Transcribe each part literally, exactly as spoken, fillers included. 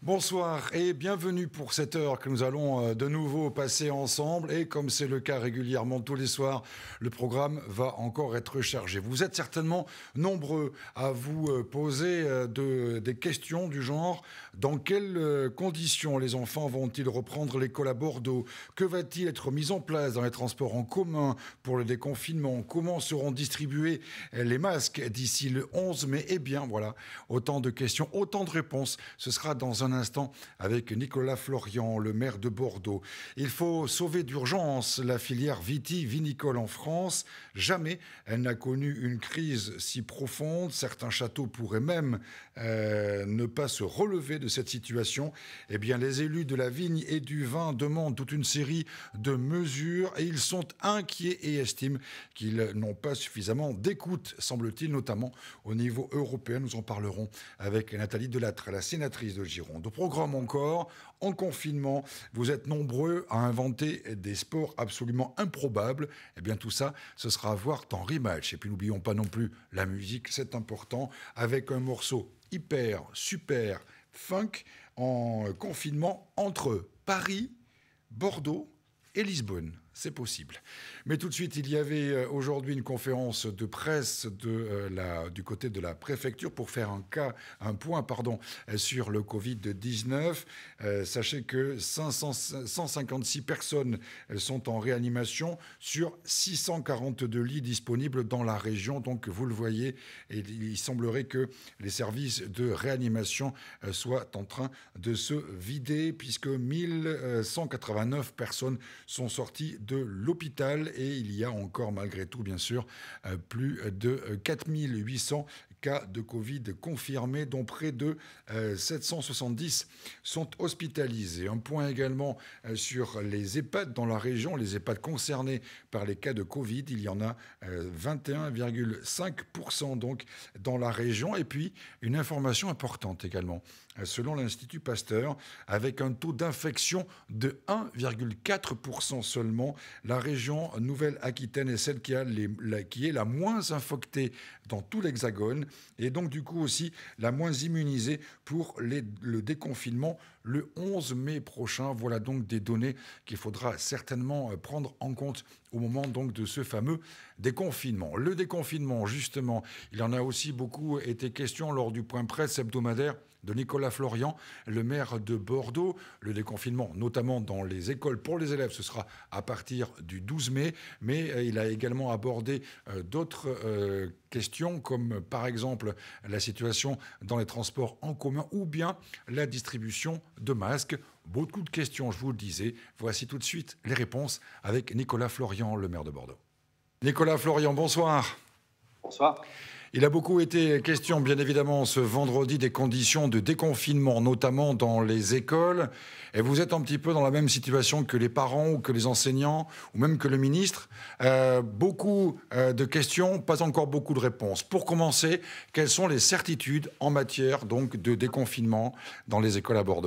Bonsoir et bienvenue pour cette heure que nous allons euh, de nouveau passer ensemble. Et comme c'est le cas régulièrement tous les soirs, le programme va encore être chargé. Vous êtes certainement nombreux à vous euh, poser euh, de, des questions du genre: dans quelles euh, conditions les enfants vont-ils reprendre l'école à Bordeaux? Que va-t-il être mis en place dans les transports en commun pour le déconfinement? Comment seront distribués euh, les masques d'ici le onze mai? Eh bien voilà, autant de questions, autant de réponses. Ce sera dans un instant avec Nicolas Florian, le maire de Bordeaux. Il faut sauver d'urgence la filière vitivinicole en France. Jamais elle n'a connu une crise si profonde. Certains châteaux pourraient même euh, ne pas se relever de cette situation. Eh bien, les élus de la vigne et du vin demandent toute une série de mesures et ils sont inquiets et estiment qu'ils n'ont pas suffisamment d'écoute, semble-t-il, notamment au niveau européen. Nous en parlerons avec Nathalie Delattre, la sénatrice de Gironde. Au programme encore, en confinement, vous êtes nombreux à inventer des sports absolument improbables. Eh bien tout ça, ce sera à voir dans Rematch. Et puis n'oublions pas non plus la musique, c'est important, avec un morceau hyper, super funk en confinement entre Paris, Bordeaux et Lisbonne. C'est possible. Mais tout de suite, il y avait euh, aujourd'hui une conférence de presse de, euh, la, du côté de la préfecture pour faire un, cas, un point pardon, sur le covid dix-neuf. Euh, sachez que cinq cents, cent cinquante-six personnes sont en réanimation sur six cent quarante-deux lits disponibles dans la région. Donc, vous le voyez, et il semblerait que les services de réanimation euh, soient en train de se vider puisque mille cent quatre-vingt-neuf personnes sont sorties de l'hôpital et il y a encore malgré tout bien sûr plus de quatre mille huit cents cas de Covid confirmés, dont près de euh, sept cent soixante-dix sont hospitalisés. Un point également euh, sur les EHPAD dans la région, les EHPAD concernés par les cas de Covid. Il y en a euh, vingt et un virgule cinq pour cent donc dans la région. Et puis, une information importante également, euh, selon l'Institut Pasteur, avec un taux d'infection de un virgule quatre pour cent seulement, la région Nouvelle-Aquitaine est celle qui, a les, la, qui est la moins infectée dans tout l'Hexagone et donc du coup aussi la moins immunisée pour les, le déconfinement le onze mai prochain. Voilà donc des données qu'il faudra certainement prendre en compte au moment donc de ce fameux déconfinement. Le déconfinement, justement, il en a aussi beaucoup été question lors du point presse hebdomadaire de Nicolas Florian, le maire de Bordeaux. Le déconfinement, notamment dans les écoles pour les élèves, ce sera à partir du douze mai, mais euh, il a également abordé euh, d'autres euh, questions, comme par exemple la situation dans les transports en commun ou bien la distribution de masques. Beaucoup de questions, je vous le disais. Voici tout de suite les réponses avec Nicolas Florian, le maire de Bordeaux. Nicolas Florian, bonsoir. Bonsoir. Il a beaucoup été question, bien évidemment, ce vendredi des conditions de déconfinement, notamment dans les écoles. Et vous êtes un petit peu dans la même situation que les parents ou que les enseignants, ou même que le ministre. Euh, beaucoup euh, de questions, pas encore beaucoup de réponses. Pour commencer, quelles sont les certitudes en matière donc, de déconfinement dans les écoles à Bordeaux ?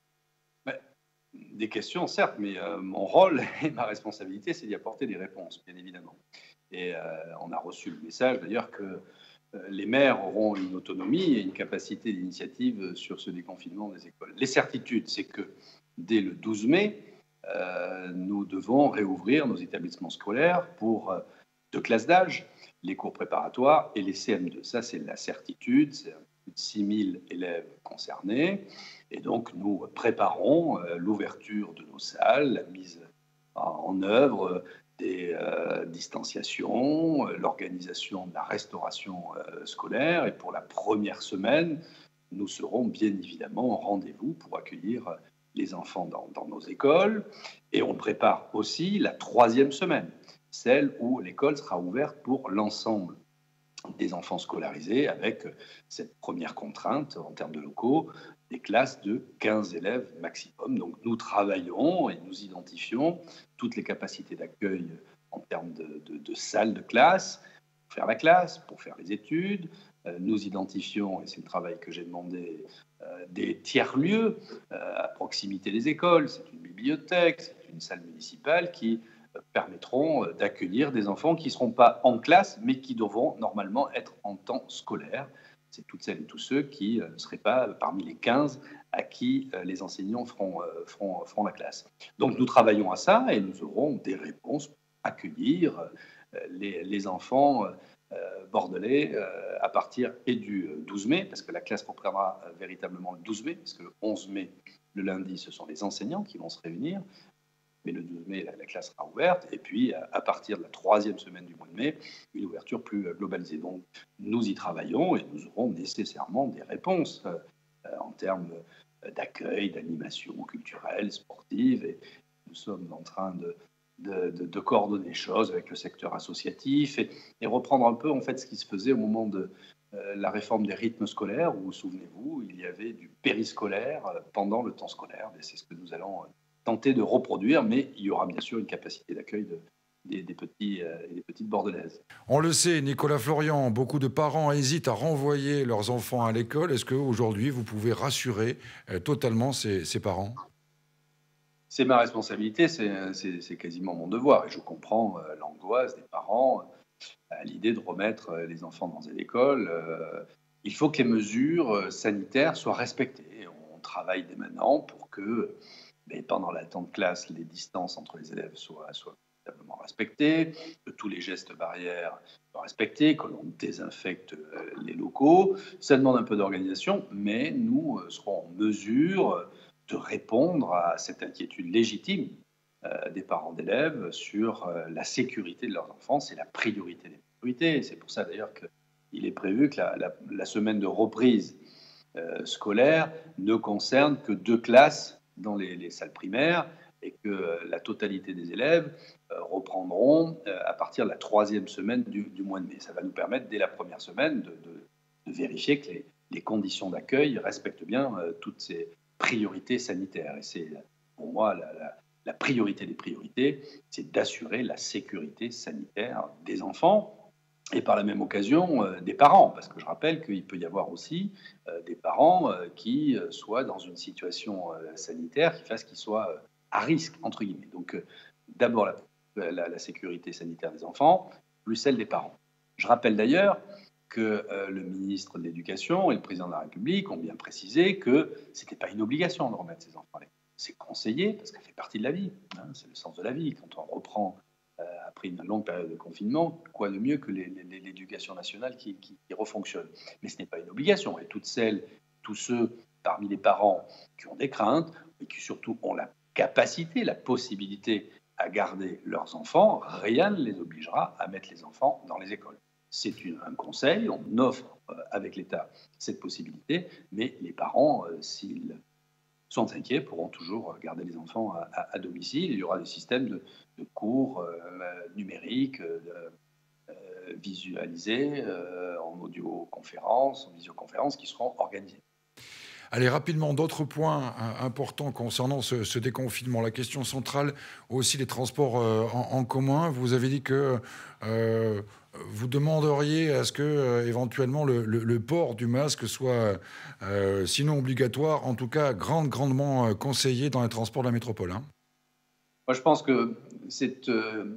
Ben, des questions, certes, mais euh, mon rôle et ma responsabilité, c'est d'y apporter des réponses, bien évidemment. Et euh, on a reçu le message d'ailleurs que euh, les maires auront une autonomie et une capacité d'initiative sur ce déconfinement des écoles. Les certitudes, c'est que dès le douze mai, euh, nous devons réouvrir nos établissements scolaires pour euh, deux classes d'âge, les cours préparatoires et les C M deux. Ça, c'est la certitude, c'est plus de six mille élèves concernés. Et donc, nous préparons euh, l'ouverture de nos salles, la mise en œuvre des euh, distanciations, euh, l'organisation de la restauration euh, scolaire. Et pour la première semaine, nous serons bien évidemment au rendez-vous pour accueillir les enfants dans, dans nos écoles. Et on prépare aussi la troisième semaine, celle où l'école sera ouverte pour l'ensemble des enfants scolarisés, avec cette première contrainte en termes de locaux, des classes de quinze élèves maximum. Donc nous travaillons et nous identifions toutes les capacités d'accueil en termes de, de, de salles de classe, pour faire la classe, pour faire les études. Euh, nous identifions, et c'est le travail que j'ai demandé, euh, des tiers-lieux euh, à proximité des écoles. C'est une bibliothèque, c'est une salle municipale qui permettront d'accueillir des enfants qui ne seront pas en classe, mais qui devront normalement être en temps scolaire. C'est toutes celles et tous ceux qui ne seraient pas parmi les quinze à qui euh, les enseignants feront, euh, feront, feront la classe. Donc nous travaillons à ça et nous aurons des réponses pour accueillir euh, les, les enfants euh, bordelais euh, à partir et du douze mai, parce que la classe reprendra euh, véritablement le douze mai, parce que le onze mai, le lundi, ce sont les enseignants qui vont se réunir. Mais le douze mai, la, la classe sera ouverte. Et puis, à, à partir de la troisième semaine du mois de mai, une ouverture plus euh, globalisée. Donc, nous y travaillons et nous aurons nécessairement des réponses euh, en termes d'accueil, d'animation culturelle, sportive. Et nous sommes en train de, de, de, de coordonner les choses avec le secteur associatif et, et reprendre un peu en fait ce qui se faisait au moment de euh, la réforme des rythmes scolaires, où, souvenez-vous, il y avait du périscolaire pendant le temps scolaire. Et c'est ce que nous allons tenter de reproduire, mais il y aura bien sûr une capacité d'accueil de, des, des, petits, euh, des petites bordelaises. On le sait, Nicolas Florian, beaucoup de parents hésitent à renvoyer leurs enfants à l'école. Est-ce qu'aujourd'hui, vous pouvez rassurer euh, totalement ces, ces parents? C'est ma responsabilité, c'est quasiment mon devoir. Et je comprends euh, l'angoisse des parents euh, à l'idée de remettre les enfants dans une école. Euh, il faut que les mesures sanitaires soient respectées. On travaille dès maintenant pour que mais pendant la temps de classe, les distances entre les élèves soient, soient véritablement respectées, que tous les gestes barrières soient respectés, que l'on désinfecte les locaux. Ça demande un peu d'organisation, mais nous serons en mesure de répondre à cette inquiétude légitime euh, des parents d'élèves sur euh, la sécurité de leurs enfants. C'est la priorité des priorités. C'est pour ça d'ailleurs qu'il est prévu que la, la, la semaine de reprise euh, scolaire ne concerne que deux classes dans les, les salles primaires et que euh, la totalité des élèves euh, reprendront euh, à partir de la troisième semaine du, du mois de mai. Ça va nous permettre, dès la première semaine, de, de, de vérifier que les, les conditions d'accueil respectent bien euh, toutes ces priorités sanitaires. Et c'est, pour moi, la, la, la priorité des priorités, c'est d'assurer la sécurité sanitaire des enfants et par la même occasion euh, des parents, parce que je rappelle qu'il peut y avoir aussi euh, des parents euh, qui euh, soient dans une situation euh, sanitaire qui fasse qu'ils soient euh, à risque, entre guillemets. Donc euh, d'abord la, la, la sécurité sanitaire des enfants, plus celle des parents. Je rappelle d'ailleurs que euh, le ministre de l'Éducation et le président de la République ont bien précisé que ce n'était pas une obligation de remettre ses enfants à l'école. C'est conseillé, parce que ça fait partie de la vie, hein, c'est le sens de la vie. Quand on reprend après une longue période de confinement, quoi de mieux que l'éducation nationale qui, qui, qui refonctionne. Mais ce n'est pas une obligation. Et toutes celles, tous ceux parmi les parents qui ont des craintes, et qui surtout ont la capacité, la possibilité à garder leurs enfants, rien ne les obligera à mettre les enfants dans les écoles. C'est un conseil, on offre euh, avec l'État cette possibilité, mais les parents, euh, s'ils sont inquiets, pourront toujours garder les enfants à, à, à domicile. Il y aura des systèmes de, de cours euh, numériques, euh, euh, visualisés, euh, en audioconférence, en visioconférence, qui seront organisés. Allez, rapidement, d'autres points importants concernant ce, ce déconfinement. La question centrale, aussi les transports euh, en, en commun. Vous avez dit que euh, vous demanderiez à ce que, euh, éventuellement, le, le, le port du masque soit, euh, sinon obligatoire, en tout cas grande, grandement conseillé dans les transports de la métropole. Hein. Moi, je pense que c'est euh,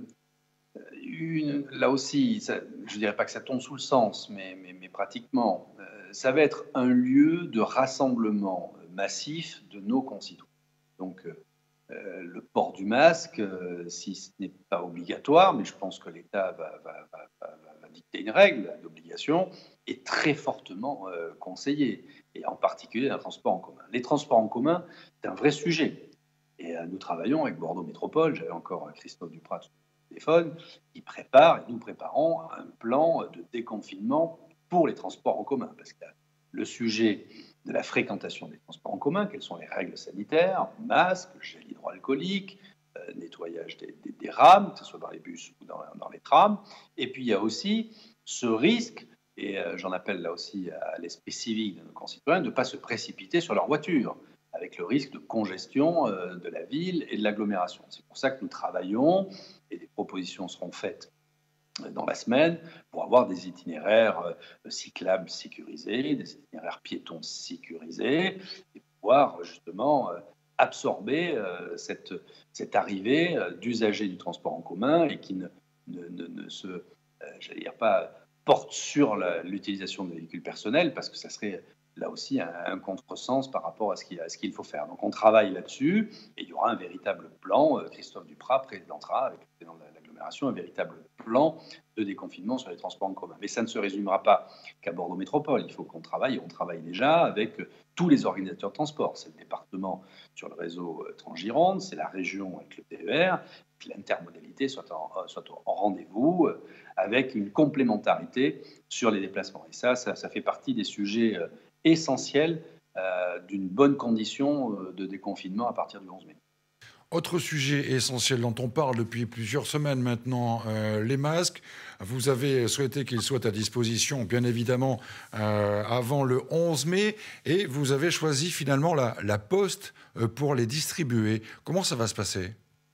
une, là aussi, ça, je ne dirais pas que ça tombe sous le sens, mais, mais, mais pratiquement, euh, ça va être un lieu de rassemblement massif de nos concitoyens. Donc, euh, le port du masque, euh, si ce n'est pas obligatoire, mais je pense que l'État va, va, va, va, va dicter une règle d'obligation, est très fortement euh, conseillé, et en particulier dans les transports en commun. Les transports en commun, c'est un vrai sujet. Et euh, nous travaillons avec Bordeaux Métropole, j'avais encore Christophe Duprat sur le téléphone, qui prépare, et nous préparons un plan de déconfinement pour les transports en commun, parce que le sujet de la fréquentation des transports en commun, quelles sont les règles sanitaires, masques, gel hydroalcoolique, euh, nettoyage des, des, des rames, que ce soit dans les bus ou dans, dans les trams. Et puis il y a aussi ce risque, et euh, j'en appelle là aussi à l'esprit civique de nos concitoyens, de ne pas se précipiter sur leur voiture, avec le risque de congestion euh, de la ville et de l'agglomération. C'est pour ça que nous travaillons, et des propositions seront faites dans la semaine pour avoir des itinéraires euh, cyclables sécurisés, des itinéraires piétons sécurisés, et pouvoir justement euh, absorber euh, cette, cette arrivée euh, d'usagers du transport en commun et qui ne, ne, ne, ne se, euh, j'allais dire pas, porte sur l'utilisation de véhicules personnels, parce que ça serait là aussi un, un contresens par rapport à ce qu'il, à ce qu'il faut faire. Donc on travaille là-dessus et il y aura un véritable plan. Euh, Christophe Duprat présentera avec le président de l'agglomération un véritable plan de déconfinement sur les transports en commun. Mais ça ne se résumera pas qu'à Bordeaux Métropole. Il faut qu'on travaille, et on travaille déjà avec tous les organisateurs de transport. C'est le département sur le réseau Transgironde, c'est la région avec le T E R, que l'intermodalité soit en, soit en rendez-vous, avec une complémentarité sur les déplacements. Et ça, ça, ça fait partie des sujets essentiels euh, d'une bonne condition de déconfinement à partir du onze mai. Autre sujet essentiel dont on parle depuis plusieurs semaines maintenant, euh, les masques. Vous avez souhaité qu'ils soient à disposition, bien évidemment, euh, avant le onze mai, et vous avez choisi finalement la, la Poste euh, pour les distribuer. Comment ça va se passer ?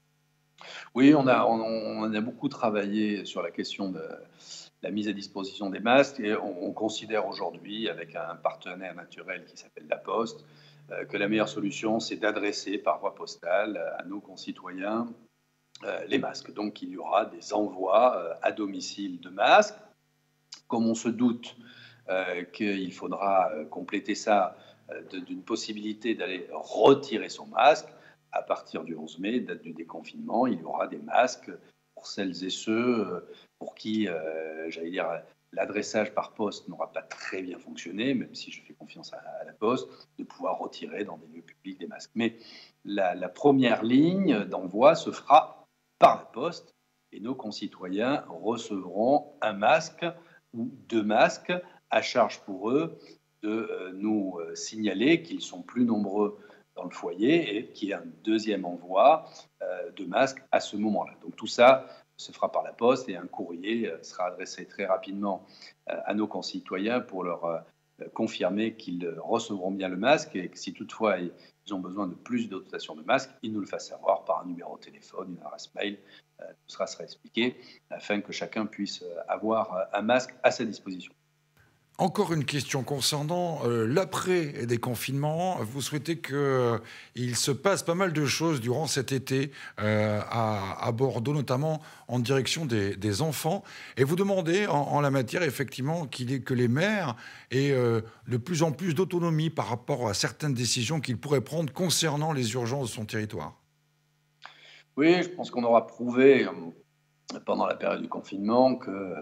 Oui, on a, on, on a beaucoup travaillé sur la question de la mise à disposition des masques et on, on considère aujourd'hui, avec un partenaire naturel qui s'appelle La Poste, euh, que la meilleure solution, c'est d'adresser par voie postale à nos concitoyens euh, les masques. Donc, il y aura des envois euh, à domicile de masques. Comme on se doute euh, qu'il faudra euh, compléter ça euh, d'une possibilité d'aller retirer son masque, à partir du onze mai, date du déconfinement, il y aura des masques pour celles et ceux pour qui, euh, j'allais dire, l'adressage par poste n'aura pas très bien fonctionné, même si je fais confiance à, à la Poste, de pouvoir retirer dans des lieux publics des masques. Mais la, la première ligne d'envoi se fera par la Poste et nos concitoyens recevront un masque ou deux masques à charge pour eux de euh, nous signaler qu'ils sont plus nombreux dans le foyer et qu'il y ait un deuxième envoi euh, de masques à ce moment-là. Donc tout ça se fera par la Poste et un courrier euh, sera adressé très rapidement euh, à nos concitoyens pour leur euh, confirmer qu'ils recevront bien le masque et que si toutefois ils ont besoin de plus de dotation de masques, ils nous le fassent savoir par un numéro de téléphone, une adresse mail. Euh, tout sera, sera expliqué afin que chacun puisse avoir un masque à sa disposition. Encore une question concernant euh, l'après-déconfinement. Vous souhaitez qu'il euh, se passe pas mal de choses durant cet été euh, à, à Bordeaux, notamment en direction des, des enfants. Et vous demandez en, en la matière, effectivement, qu'il est, que les maires aient euh, de plus en plus d'autonomie par rapport à certaines décisions qu'ils pourraient prendre concernant les urgences de son territoire. Oui, je pense qu'on aura prouvé euh, pendant la période du confinement que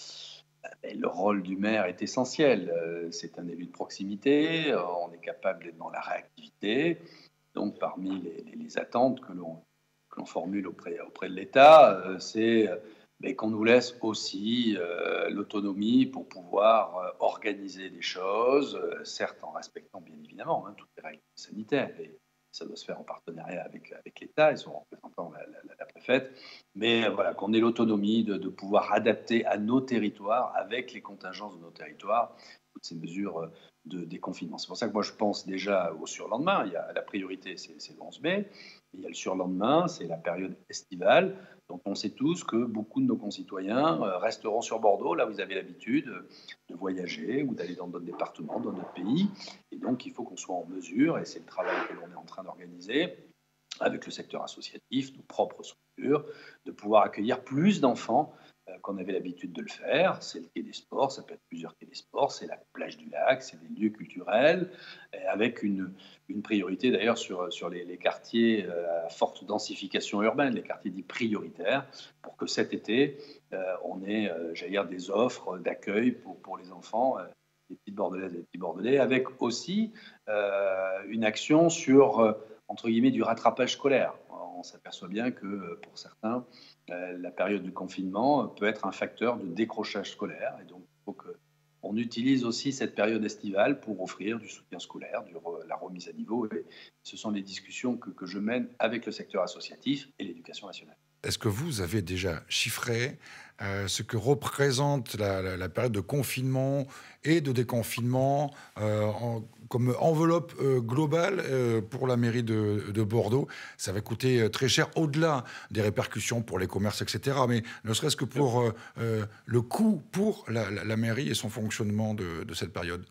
le rôle du maire est essentiel. C'est un élu de proximité, on est capable d'être dans la réactivité. Donc, parmi les, les, les attentes que l'on, que l'on formule auprès, auprès de l'État, c'est mais qu'on nous laisse aussi euh, l'autonomie pour pouvoir euh, organiser des choses, euh, certes en respectant bien évidemment hein, toutes les règles sanitaires. Et ça doit se faire en partenariat avec, avec l'État et son représentant, la, la, la préfète, mais voilà, qu'on ait l'autonomie de, de pouvoir adapter à nos territoires, avec les contingences de nos territoires, toutes ces mesures de déconfinement. C'est pour ça que moi je pense déjà au surlendemain. Il y a la priorité, c'est, c'est le onze mai. Il y a le surlendemain, c'est la période estivale. Donc on sait tous que beaucoup de nos concitoyens resteront sur Bordeaux, là où ils avaient l'habitude de voyager ou d'aller dans d'autres départements, dans d'autres pays. Et donc il faut qu'on soit en mesure, et c'est le travail que l'on est en train d'organiser, avec le secteur associatif, nos propres structures, de pouvoir accueillir plus d'enfants euh, qu'on avait l'habitude de le faire. C'est le quai des sports, ça peut être plusieurs quais des sports, c'est la plage du lac, c'est des lieux culturels, avec une, une priorité d'ailleurs sur, sur les, les quartiers euh, à forte densification urbaine, les quartiers dits prioritaires, pour que cet été, euh, on ait, euh, j'allais dire, des offres d'accueil pour, pour les enfants, euh, les petites Bordelaises et les petits Bordelais, avec aussi euh, une action sur... Euh, entre guillemets, du rattrapage scolaire. On s'aperçoit bien que pour certains, euh, la période du confinement peut être un facteur de décrochage scolaire. Et donc, il faut qu'on utilise aussi cette période estivale pour offrir du soutien scolaire, du, la remise à niveau. Et ce sont les discussions que, que je mène avec le secteur associatif et l'éducation nationale. Est-ce que vous avez déjà chiffré euh, ce que représente la, la, la période de confinement et de déconfinement euh, en, comme enveloppe euh, globale euh, pour la mairie de, de Bordeaux? Ça va coûter très cher, au-delà des répercussions pour les commerces, et cetera. Mais ne serait-ce que pour euh, euh, le coût pour la, la, la mairie et son fonctionnement de, de cette période.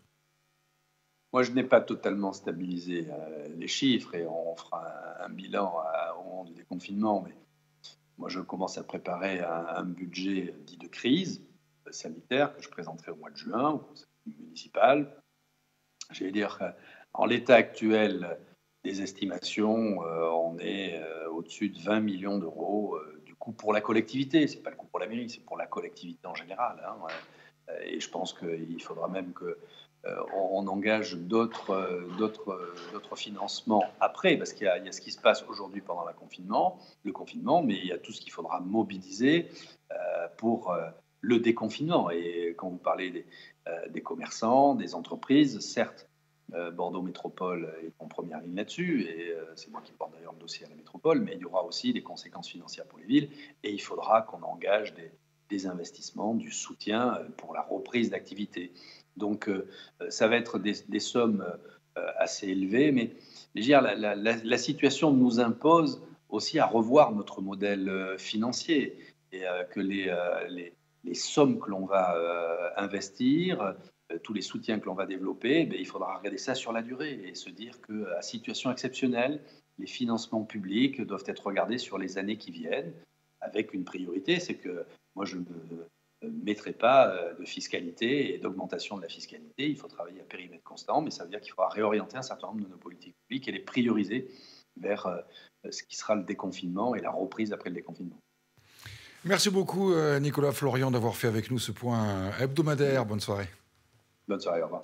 Moi, je n'ai pas totalement stabilisé euh, les chiffres et on fera un, un bilan à, au moment du déconfinement. Mais moi, je commence à préparer un, un budget dit de crise sanitaire que je présenterai au mois de juin au conseil municipal. j'allais dire, en l'état actuel des estimations, euh, on est euh, au-dessus de vingt millions d'euros euh, du coût pour la collectivité. Ce n'est pas le coût pour la mairie, c'est pour la collectivité en général. Hein. Et je pense qu'il faudra même qu'on euh, on engage d'autres euh, d'autres, euh, d'autres financements après, parce qu'il y a, il y a ce qui se passe aujourd'hui pendant le confinement, le confinement, mais il y a tout ce qu'il faudra mobiliser euh, pour euh, le déconfinement. Et quand vous parlez des, euh, des commerçants, des entreprises, certes, Euh, Bordeaux Métropole est en première ligne là-dessus, et euh, c'est moi qui porte d'ailleurs le dossier à la métropole, mais il y aura aussi des conséquences financières pour les villes, et il faudra qu'on engage des, des investissements, du soutien pour la reprise d'activité. Donc euh, ça va être des, des sommes euh, assez élevées, mais je veux dire, la, la, la, la situation nous impose aussi à revoir notre modèle financier, et euh, que les, euh, les, les sommes que l'on va euh, investir, tous les soutiens que l'on va développer, eh il faudra regarder ça sur la durée et se dire qu'à situation exceptionnelle, les financements publics doivent être regardés sur les années qui viennent, avec une priorité, c'est que moi je ne mettrai pas de fiscalité et d'augmentation de la fiscalité, il faut travailler à périmètre constant, mais ça veut dire qu'il faudra réorienter un certain nombre de nos politiques publiques et les prioriser vers ce qui sera le déconfinement et la reprise après le déconfinement. Merci beaucoup Nicolas Florian d'avoir fait avec nous ce point hebdomadaire. Bonne soirée. Bonne soirée, au revoir.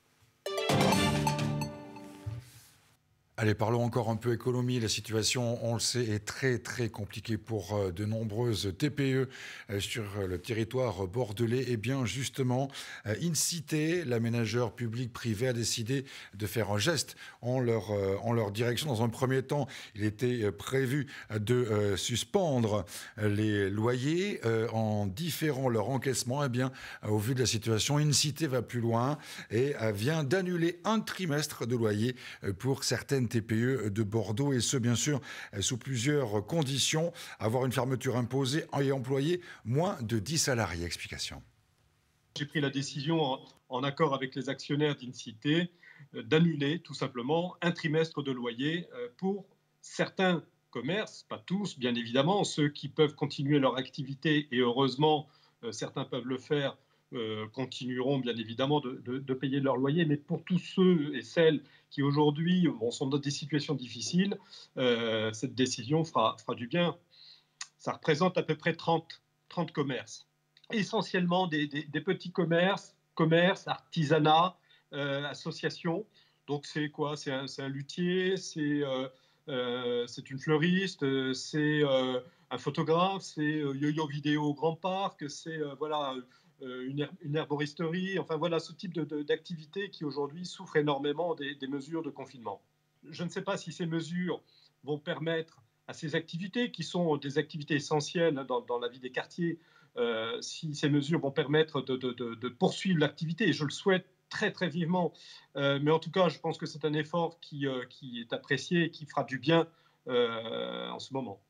Allez, parlons encore un peu économie. La situation, on le sait, est très très compliquée pour de nombreuses T P E sur le territoire bordelais. Et bien justement, Incité, l'aménageur public-privé, a décidé de faire un geste en leur, en leur direction. Dans un premier temps, il était prévu de suspendre les loyers en différant leur encaissement. Eh bien, au vu de la situation, Incité va plus loin et vient d'annuler un trimestre de loyer pour certaines T P E de Bordeaux, et ce bien sûr sous plusieurs conditions: avoir une fermeture imposée et employer moins de dix salariés. Explication. J'ai pris la décision en, en accord avec les actionnaires d'Incité euh, d'annuler tout simplement un trimestre de loyer euh, pour certains commerces, pas tous bien évidemment, ceux qui peuvent continuer leur activité, et heureusement euh, certains peuvent le faire, Euh, continueront bien évidemment de, de, de payer leur loyer, mais pour tous ceux et celles qui aujourd'hui bon, sont dans des situations difficiles, euh, cette décision fera, fera du bien. Ça représente à peu près trente, trente commerces, essentiellement des, des, des petits commerces, commerces, artisanat, euh, associations. Donc c'est quoi? C'est un, c'est un luthier, c'est euh, euh, c'est une fleuriste, c'est euh, un photographe, c'est euh, yo-yo vidéo au Grand Parc, c'est euh, voilà, une, her une herboristerie, enfin voilà ce type de, de, d'activité qui aujourd'hui souffre énormément des, des mesures de confinement. Je ne sais pas si ces mesures vont permettre à ces activités, qui sont des activités essentielles dans, dans la vie des quartiers, euh, si ces mesures vont permettre de, de, de, de poursuivre l'activité, et je le souhaite très très vivement, euh, mais en tout cas je pense que c'est un effort qui, euh, qui est apprécié et qui fera du bien euh, en ce moment.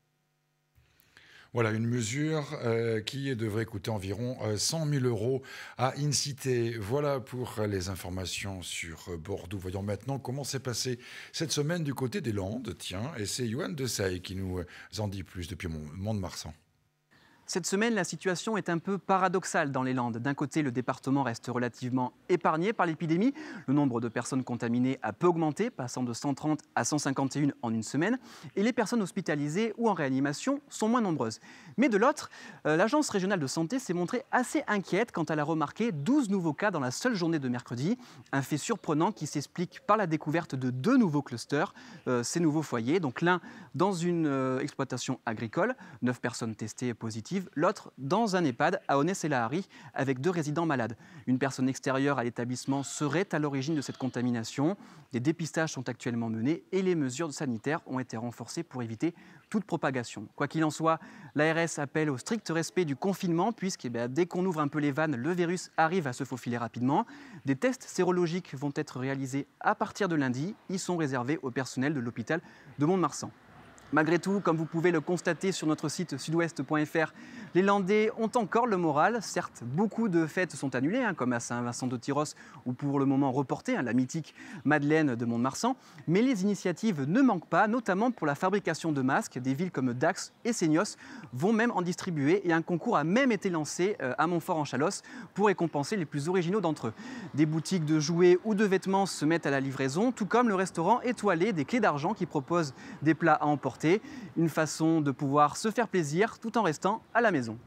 Voilà, une mesure euh, qui devrait coûter environ euh, cent mille euros à Incité. Voilà pour les informations sur Bordeaux. Voyons maintenant comment s'est passée cette semaine du côté des Landes. Tiens, et c'est Yoann Desailly qui nous en dit plus depuis Mont-de-Marsan. Cette semaine, la situation est un peu paradoxale dans les Landes. D'un côté, le département reste relativement épargné par l'épidémie. Le nombre de personnes contaminées a peu augmenté, passant de cent trente à cent cinquante et un en une semaine. Et les personnes hospitalisées ou en réanimation sont moins nombreuses. Mais de l'autre, euh, l'Agence régionale de santé s'est montrée assez inquiète quand elle a remarqué douze nouveaux cas dans la seule journée de mercredi. Un fait surprenant qui s'explique par la découverte de deux nouveaux clusters, euh, ces nouveaux foyers. Donc l'un dans une euh, exploitation agricole, neuf personnes testées positives. L'autre dans un EHPAD à Onès-et-Lahari avec deux résidents malades. Une personne extérieure à l'établissement serait à l'origine de cette contamination. Des dépistages sont actuellement menés et les mesures sanitaires ont été renforcées pour éviter toute propagation. Quoi qu'il en soit, l'A R S appelle au strict respect du confinement puisque eh bien, dès qu'on ouvre un peu les vannes, le virus arrive à se faufiler rapidement. Des tests sérologiques vont être réalisés à partir de lundi. Ils sont réservés au personnel de l'hôpital de Mont-de-Marsan. Malgré tout, comme vous pouvez le constater sur notre site sud-ouest point F R, les Landais ont encore le moral. Certes, beaucoup de fêtes sont annulées, hein, comme à Saint-Vincent-de-Tyrosse ou pour le moment reportées, hein, la mythique Madeleine de Mont-de-Marsan. Mais les initiatives ne manquent pas, notamment pour la fabrication de masques. Des villes comme Dax et Seignos vont même en distribuer et un concours a même été lancé à Montfort-en-Chalosse pour récompenser les plus originaux d'entre eux. Des boutiques de jouets ou de vêtements se mettent à la livraison, tout comme le restaurant étoilé des Clés d'Argent qui propose des plats à emporter. Une façon de pouvoir se faire plaisir tout en restant à la maison.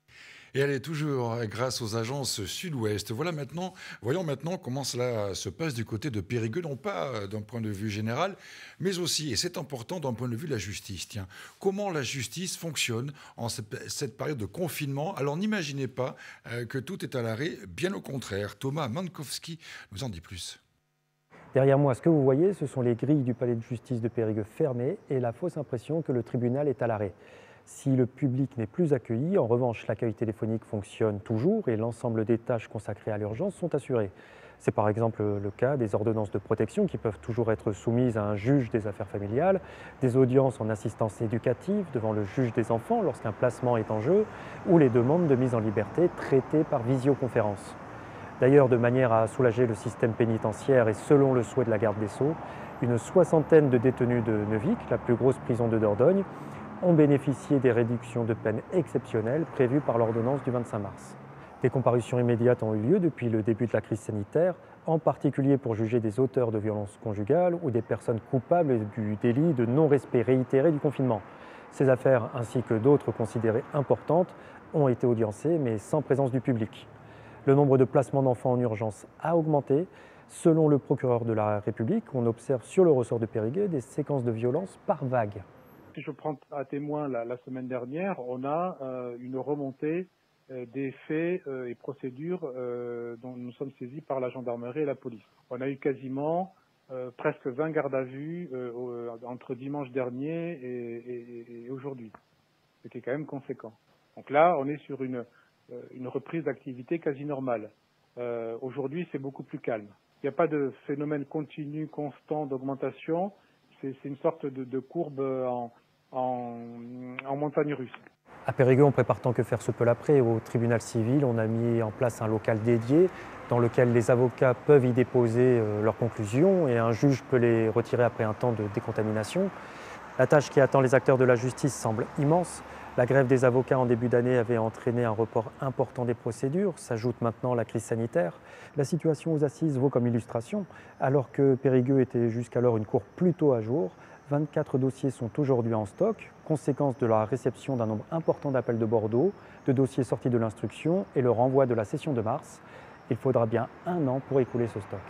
Et elle est toujours grâce aux agences Sud-Ouest. Voilà maintenant, voyons maintenant comment cela se passe du côté de Périgueux, non pas d'un point de vue général, mais aussi, et c'est important d'un point de vue de la justice. Tiens, comment la justice fonctionne en cette période de confinement? Alors n'imaginez pas que tout est à l'arrêt, bien au contraire. Thomas Mankowski nous en dit plus. Derrière moi, ce que vous voyez, ce sont les grilles du palais de justice de Périgueux fermées et la fausse impression que le tribunal est à l'arrêt. Si le public n'est plus accueilli, en revanche, l'accueil téléphonique fonctionne toujours et l'ensemble des tâches consacrées à l'urgence sont assurées. C'est par exemple le cas des ordonnances de protection qui peuvent toujours être soumises à un juge des affaires familiales, des audiences en assistance éducative devant le juge des enfants lorsqu'un placement est en jeu, ou les demandes de mise en liberté traitées par visioconférence. D'ailleurs, de manière à soulager le système pénitentiaire et selon le souhait de la garde des Sceaux, une soixantaine de détenus de Neuvic, la plus grosse prison de Dordogne, ont bénéficié des réductions de peine exceptionnelles prévues par l'ordonnance du vingt-cinq mars. Des comparutions immédiates ont eu lieu depuis le début de la crise sanitaire, en particulier pour juger des auteurs de violences conjugales ou des personnes coupables du délit de non-respect réitéré du confinement. Ces affaires, ainsi que d'autres considérées importantes, ont été audiencées, mais sans présence du public. Le nombre de placements d'enfants en urgence a augmenté. Selon le procureur de la République, on observe sur le ressort de Périgueux des séquences de violence par vague. Si je prends à témoin la, la semaine dernière, on a euh, une remontée euh, des faits euh, et procédures euh, dont nous sommes saisis par la gendarmerie et la police. On a eu quasiment euh, presque vingt gardes à vue euh, entre dimanche dernier et, et, et aujourd'hui, ce qui est quand même conséquent. Donc là, on est sur une une reprise d'activité quasi normale. Euh, aujourd'hui, c'est beaucoup plus calme. Il n'y a pas de phénomène continu, constant d'augmentation. C'est une sorte de, de courbe en, en, en montagne russe. À Périgueux, on prépare tant que faire se peut l'après. Au tribunal civil, on a mis en place un local dédié dans lequel les avocats peuvent y déposer leurs conclusions et un juge peut les retirer après un temps de décontamination. La tâche qui attend les acteurs de la justice semble immense. La grève des avocats en début d'année avait entraîné un report important des procédures. S'ajoute maintenant la crise sanitaire. La situation aux assises vaut comme illustration. Alors que Périgueux était jusqu'alors une cour plutôt à jour, vingt-quatre dossiers sont aujourd'hui en stock, conséquence de la réception d'un nombre important d'appels de Bordeaux, de dossiers sortis de l'instruction et le renvoi de la session de mars. Il faudra bien un an pour écouler ce stock.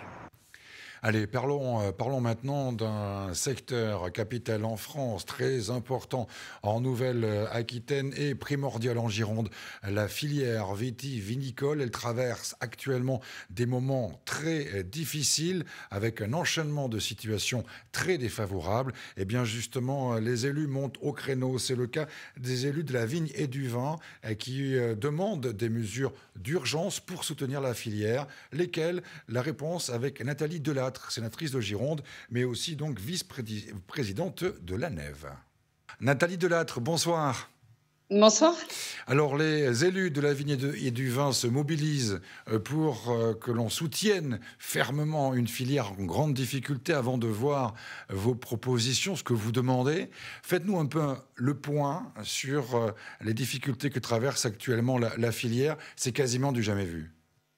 Allez, parlons, euh, parlons maintenant d'un secteur capital en France, très important en Nouvelle-Aquitaine et primordial en Gironde. La filière vitivinicole, elle traverse actuellement des moments très difficiles avec un enchaînement de situations très défavorables. Et bien justement, les élus montent au créneau. C'est le cas des élus de la vigne et du vin qui demandent des mesures d'urgence pour soutenir la filière, lesquelles la réponse avec Nathalie Delattre, sénatrice de Gironde, mais aussi donc vice-présidente de l'A N E V. Nathalie Delattre, bonsoir. Bonsoir. Alors, les élus de la vigne et du vin se mobilisent pour que l'on soutienne fermement une filière en grande difficulté avant de voir vos propositions, ce que vous demandez. Faites-nous un peu le point sur les difficultés que traverse actuellement la, la filière. C'est quasiment du jamais vu.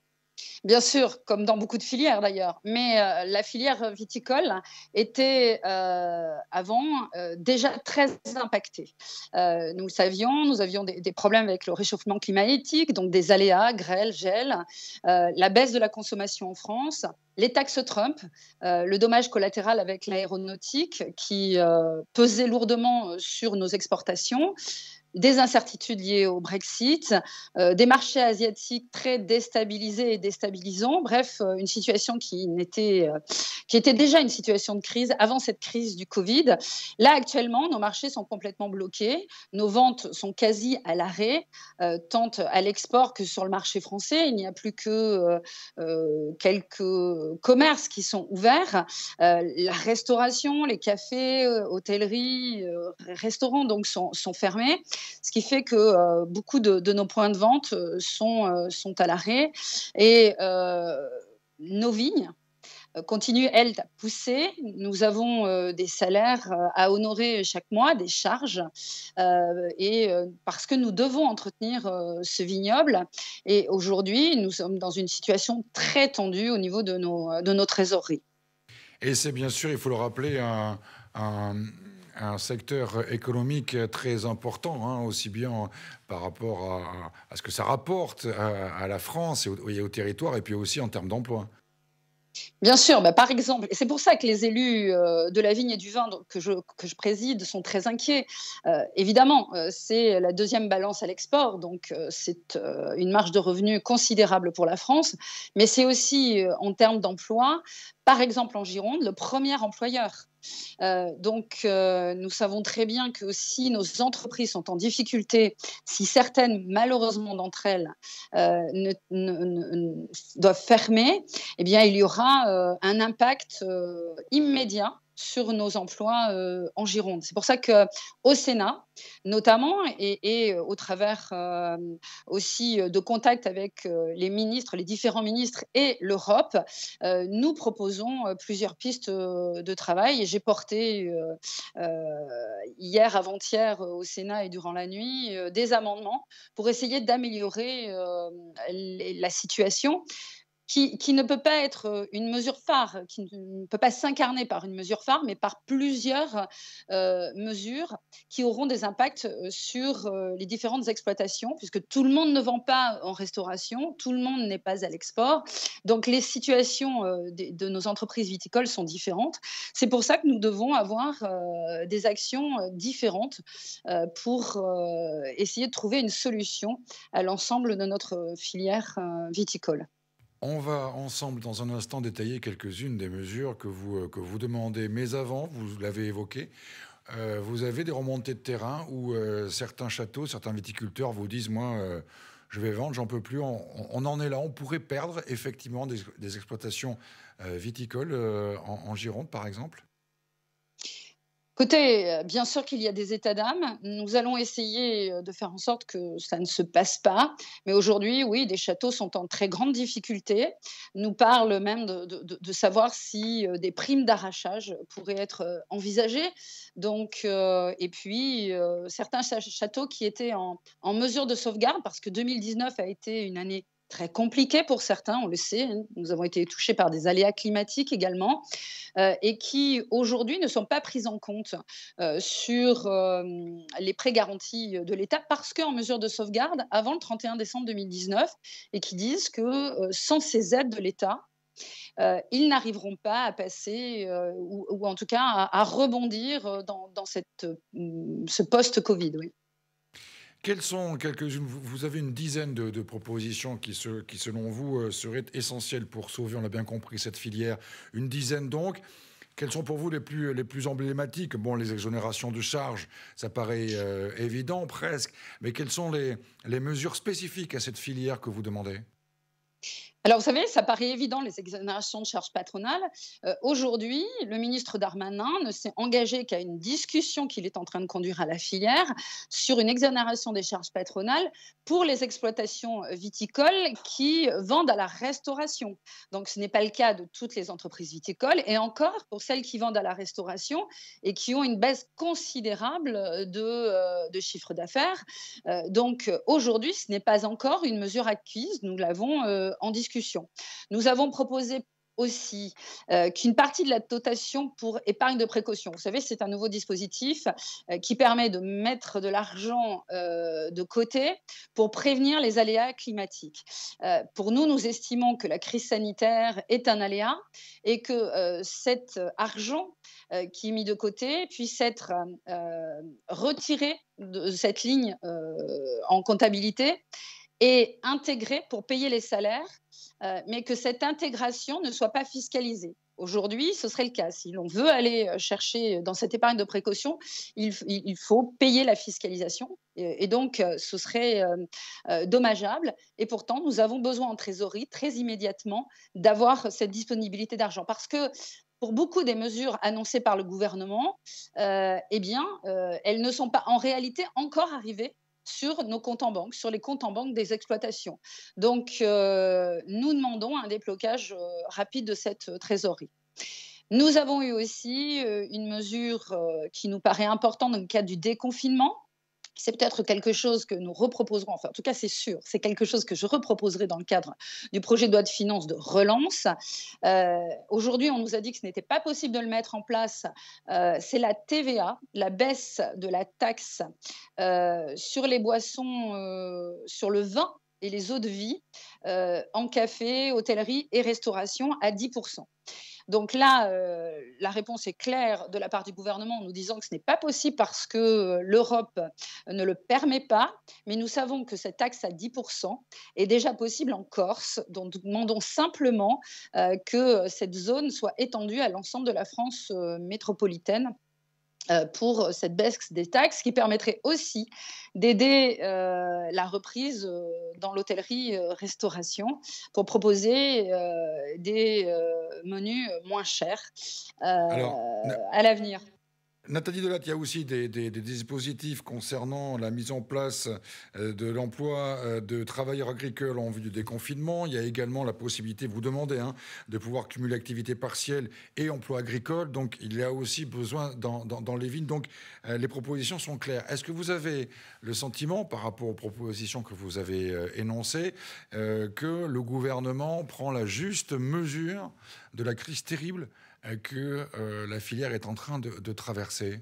Bien sûr, comme dans beaucoup de filières d'ailleurs, mais euh, la filière viticole était euh, avant euh, déjà très impactée. Euh, nous le savions, nous avions des, des problèmes avec le réchauffement climatique, donc des aléas, grêle, gel, euh, la baisse de la consommation en France, les taxes Trump, euh, le dommage collatéral avec l'aéronautique qui euh, pesait lourdement sur nos exportations. des incertitudes liées au Brexit, euh, des marchés asiatiques très déstabilisés et déstabilisants. Bref, euh, une situation qui, n'était, euh, qui était déjà une situation de crise avant cette crise du Covid. Là, actuellement, nos marchés sont complètement bloqués. Nos ventes sont quasi à l'arrêt, euh, tant à l'export que sur le marché français. Il n'y a plus que euh, euh, quelques commerces qui sont ouverts. Euh, la restauration, les cafés, euh, hôtelleries, euh, restaurants donc sont, sont fermés, ce qui fait que euh, beaucoup de, de nos points de vente euh, sont, euh, sont à l'arrêt. Et euh, nos vignes continuent, elles, à pousser. Nous avons euh, des salaires euh, à honorer chaque mois, des charges, euh, et euh, parce que nous devons entretenir euh, ce vignoble. Et aujourd'hui, nous sommes dans une situation très tendue au niveau de nos, de nos trésoreries. Et c'est bien sûr, il faut le rappeler, un, un, un secteur économique très important, hein, aussi bien par rapport à, à ce que ça rapporte à, à la France et au, et au territoire, et puis aussi en termes d'emploi. Bien sûr, bah par exemple, et c'est pour ça que les élus euh, de la vigne et du vin donc, que, je, que je préside sont très inquiets. Euh, évidemment, euh, c'est la deuxième balance à l'export, donc euh, c'est euh, une marge de revenus considérable pour la France, mais c'est aussi euh, en termes d'emploi, par exemple en Gironde, le premier employeur. Euh, donc, euh, nous savons très bien que si nos entreprises sont en difficulté, si certaines, malheureusement d'entre elles, euh, ne, ne, ne, doivent fermer, eh bien, il y aura euh, un impact euh, immédiat sur nos emplois euh, en Gironde. C'est pour ça qu'au Sénat, notamment, et, et au travers euh, aussi de contacts avec euh, les ministres, les différents ministres et l'Europe, euh, nous proposons euh, plusieurs pistes euh, de travail. Et j'ai porté euh, euh, hier, avant-hier, au Sénat et durant la nuit, euh, des amendements pour essayer d'améliorer euh, la situation. Qui, qui ne peut pas être une mesure phare, qui ne peut pas s'incarner par une mesure phare, mais par plusieurs euh, mesures qui auront des impacts sur euh, les différentes exploitations, puisque tout le monde ne vend pas en restauration, tout le monde n'est pas à l'export. Donc les situations euh, de, de nos entreprises viticoles sont différentes. C'est pour ça que nous devons avoir euh, des actions différentes euh, pour euh, essayer de trouver une solution à l'ensemble de notre filière euh, viticole. On va ensemble, dans un instant, détailler quelques-unes des mesures que vous, que vous demandez. Mais avant, vous l'avez évoqué, euh, vous avez des remontées de terrain où euh, certains châteaux, certains viticulteurs vous disent « Moi, euh, je vais vendre, j'en peux plus. » On, on en est là. On pourrait perdre effectivement des, des exploitations euh, viticoles euh, en, en Gironde, par exemple. Écoutez, bien sûr qu'il y a des états d'âme. Nous allons essayer de faire en sorte que ça ne se passe pas. Mais aujourd'hui, oui, des châteaux sont en très grande difficulté. Nous parlent même de, de, de savoir si des primes d'arrachage pourraient être envisagées. Donc, euh, et puis, euh, certains châteaux qui étaient en, en mesure de sauvegarde, parce que deux mille dix-neuf a été une année très compliqué pour certains, on le sait. Hein. Nous avons été touchés par des aléas climatiques également, euh, et qui aujourd'hui ne sont pas pris en compte euh, sur euh, les prêts garantis de l'État parce qu'en mesure de sauvegarde avant le trente et un décembre deux mille dix-neuf, et qui disent que euh, sans ces aides de l'État, Euh, ils n'arriveront pas à passer, euh, ou, ou en tout cas à, à rebondir dans, dans cette, euh, ce post-Covid. Oui. Quelles sont quelques-unes, vous avez une dizaine de, de propositions qui, se, qui, selon vous, seraient essentielles pour sauver, on l'a bien compris, cette filière. Une dizaine donc. Quelles sont pour vous les plus, les plus emblématiques? Bon, les exonérations de charges, ça paraît euh, évident presque. Mais quelles sont les, les mesures spécifiques à cette filière que vous demandez? Alors, vous savez, ça paraît évident, les exonérations de charges patronales. Euh, Aujourd'hui, le ministre Darmanin ne s'est engagé qu'à une discussion qu'il est en train de conduire à la filière sur une exonération des charges patronales pour les exploitations viticoles qui vendent à la restauration. Donc, ce n'est pas le cas de toutes les entreprises viticoles, et encore pour celles qui vendent à la restauration et qui ont une baisse considérable de, euh, de chiffre d'affaires. Euh, donc, aujourd'hui, ce n'est pas encore une mesure acquise. Nous l'avons euh, en discussion. Nous avons proposé aussi euh, qu'une partie de la dotation pour épargne de précaution, vous savez, c'est un nouveau dispositif euh, qui permet de mettre de l'argent euh, de côté pour prévenir les aléas climatiques. Euh, pour nous, nous estimons que la crise sanitaire est un aléa et que euh, cet argent euh, qui est mis de côté puisse être euh, retiré de cette ligne euh, en comptabilité est intégrée pour payer les salaires, euh, mais que cette intégration ne soit pas fiscalisée. Aujourd'hui, ce serait le cas. Si l'on veut aller chercher dans cette épargne de précaution, il, il faut payer la fiscalisation. Et, et donc, ce serait euh, euh, dommageable. Et pourtant, nous avons besoin en trésorerie, très immédiatement, d'avoir cette disponibilité d'argent. Parce que pour beaucoup des mesures annoncées par le gouvernement, euh, eh bien, euh, elles ne sont pas en réalité encore arrivées sur nos comptes en banque, sur les comptes en banque des exploitations. Donc, euh, nous demandons un déblocage euh, rapide de cette euh, trésorerie. Nous avons eu aussi euh, une mesure euh, qui nous paraît importante dans le cadre du déconfinement. C'est peut-être quelque chose que nous reproposerons, enfin en tout cas c'est sûr, c'est quelque chose que je reproposerai dans le cadre du projet de loi de finances de relance. Euh, Aujourd'hui, on nous a dit que ce n'était pas possible de le mettre en place. Euh, c'est la T V A, la baisse de la taxe euh, sur les boissons, euh, sur le vin et les eaux de vie, euh, en café, hôtellerie et restauration à dix pour cent. Donc là, euh, la réponse est claire de la part du gouvernement en nous disant que ce n'est pas possible parce que l'Europe ne le permet pas. Mais nous savons que cette taxe à dix pour cent est déjà possible en Corse. Donc nous demandons simplement euh, que cette zone soit étendue à l'ensemble de la France euh, métropolitaine pour cette baisse des taxes, qui permettrait aussi d'aider euh, la reprise euh, dans l'hôtellerie-restauration euh, pour proposer euh, des euh, menus moins chers euh, Alors, à l'avenir. Nathalie Delatte, il y a aussi des, des, des dispositifs concernant la mise en place de l'emploi de travailleurs agricoles en vue du déconfinement. Il y a également la possibilité, vous demandez, hein, de pouvoir cumuler activité partielle et emploi agricole. Donc, il y a aussi besoin dans, dans, dans les vignes. Donc, euh, les propositions sont claires. Est-ce que vous avez le sentiment, par rapport aux propositions que vous avez euh, énoncées, euh, que le gouvernement prend la juste mesure de la crise terrible que euh, la filière est en train de, de traverser?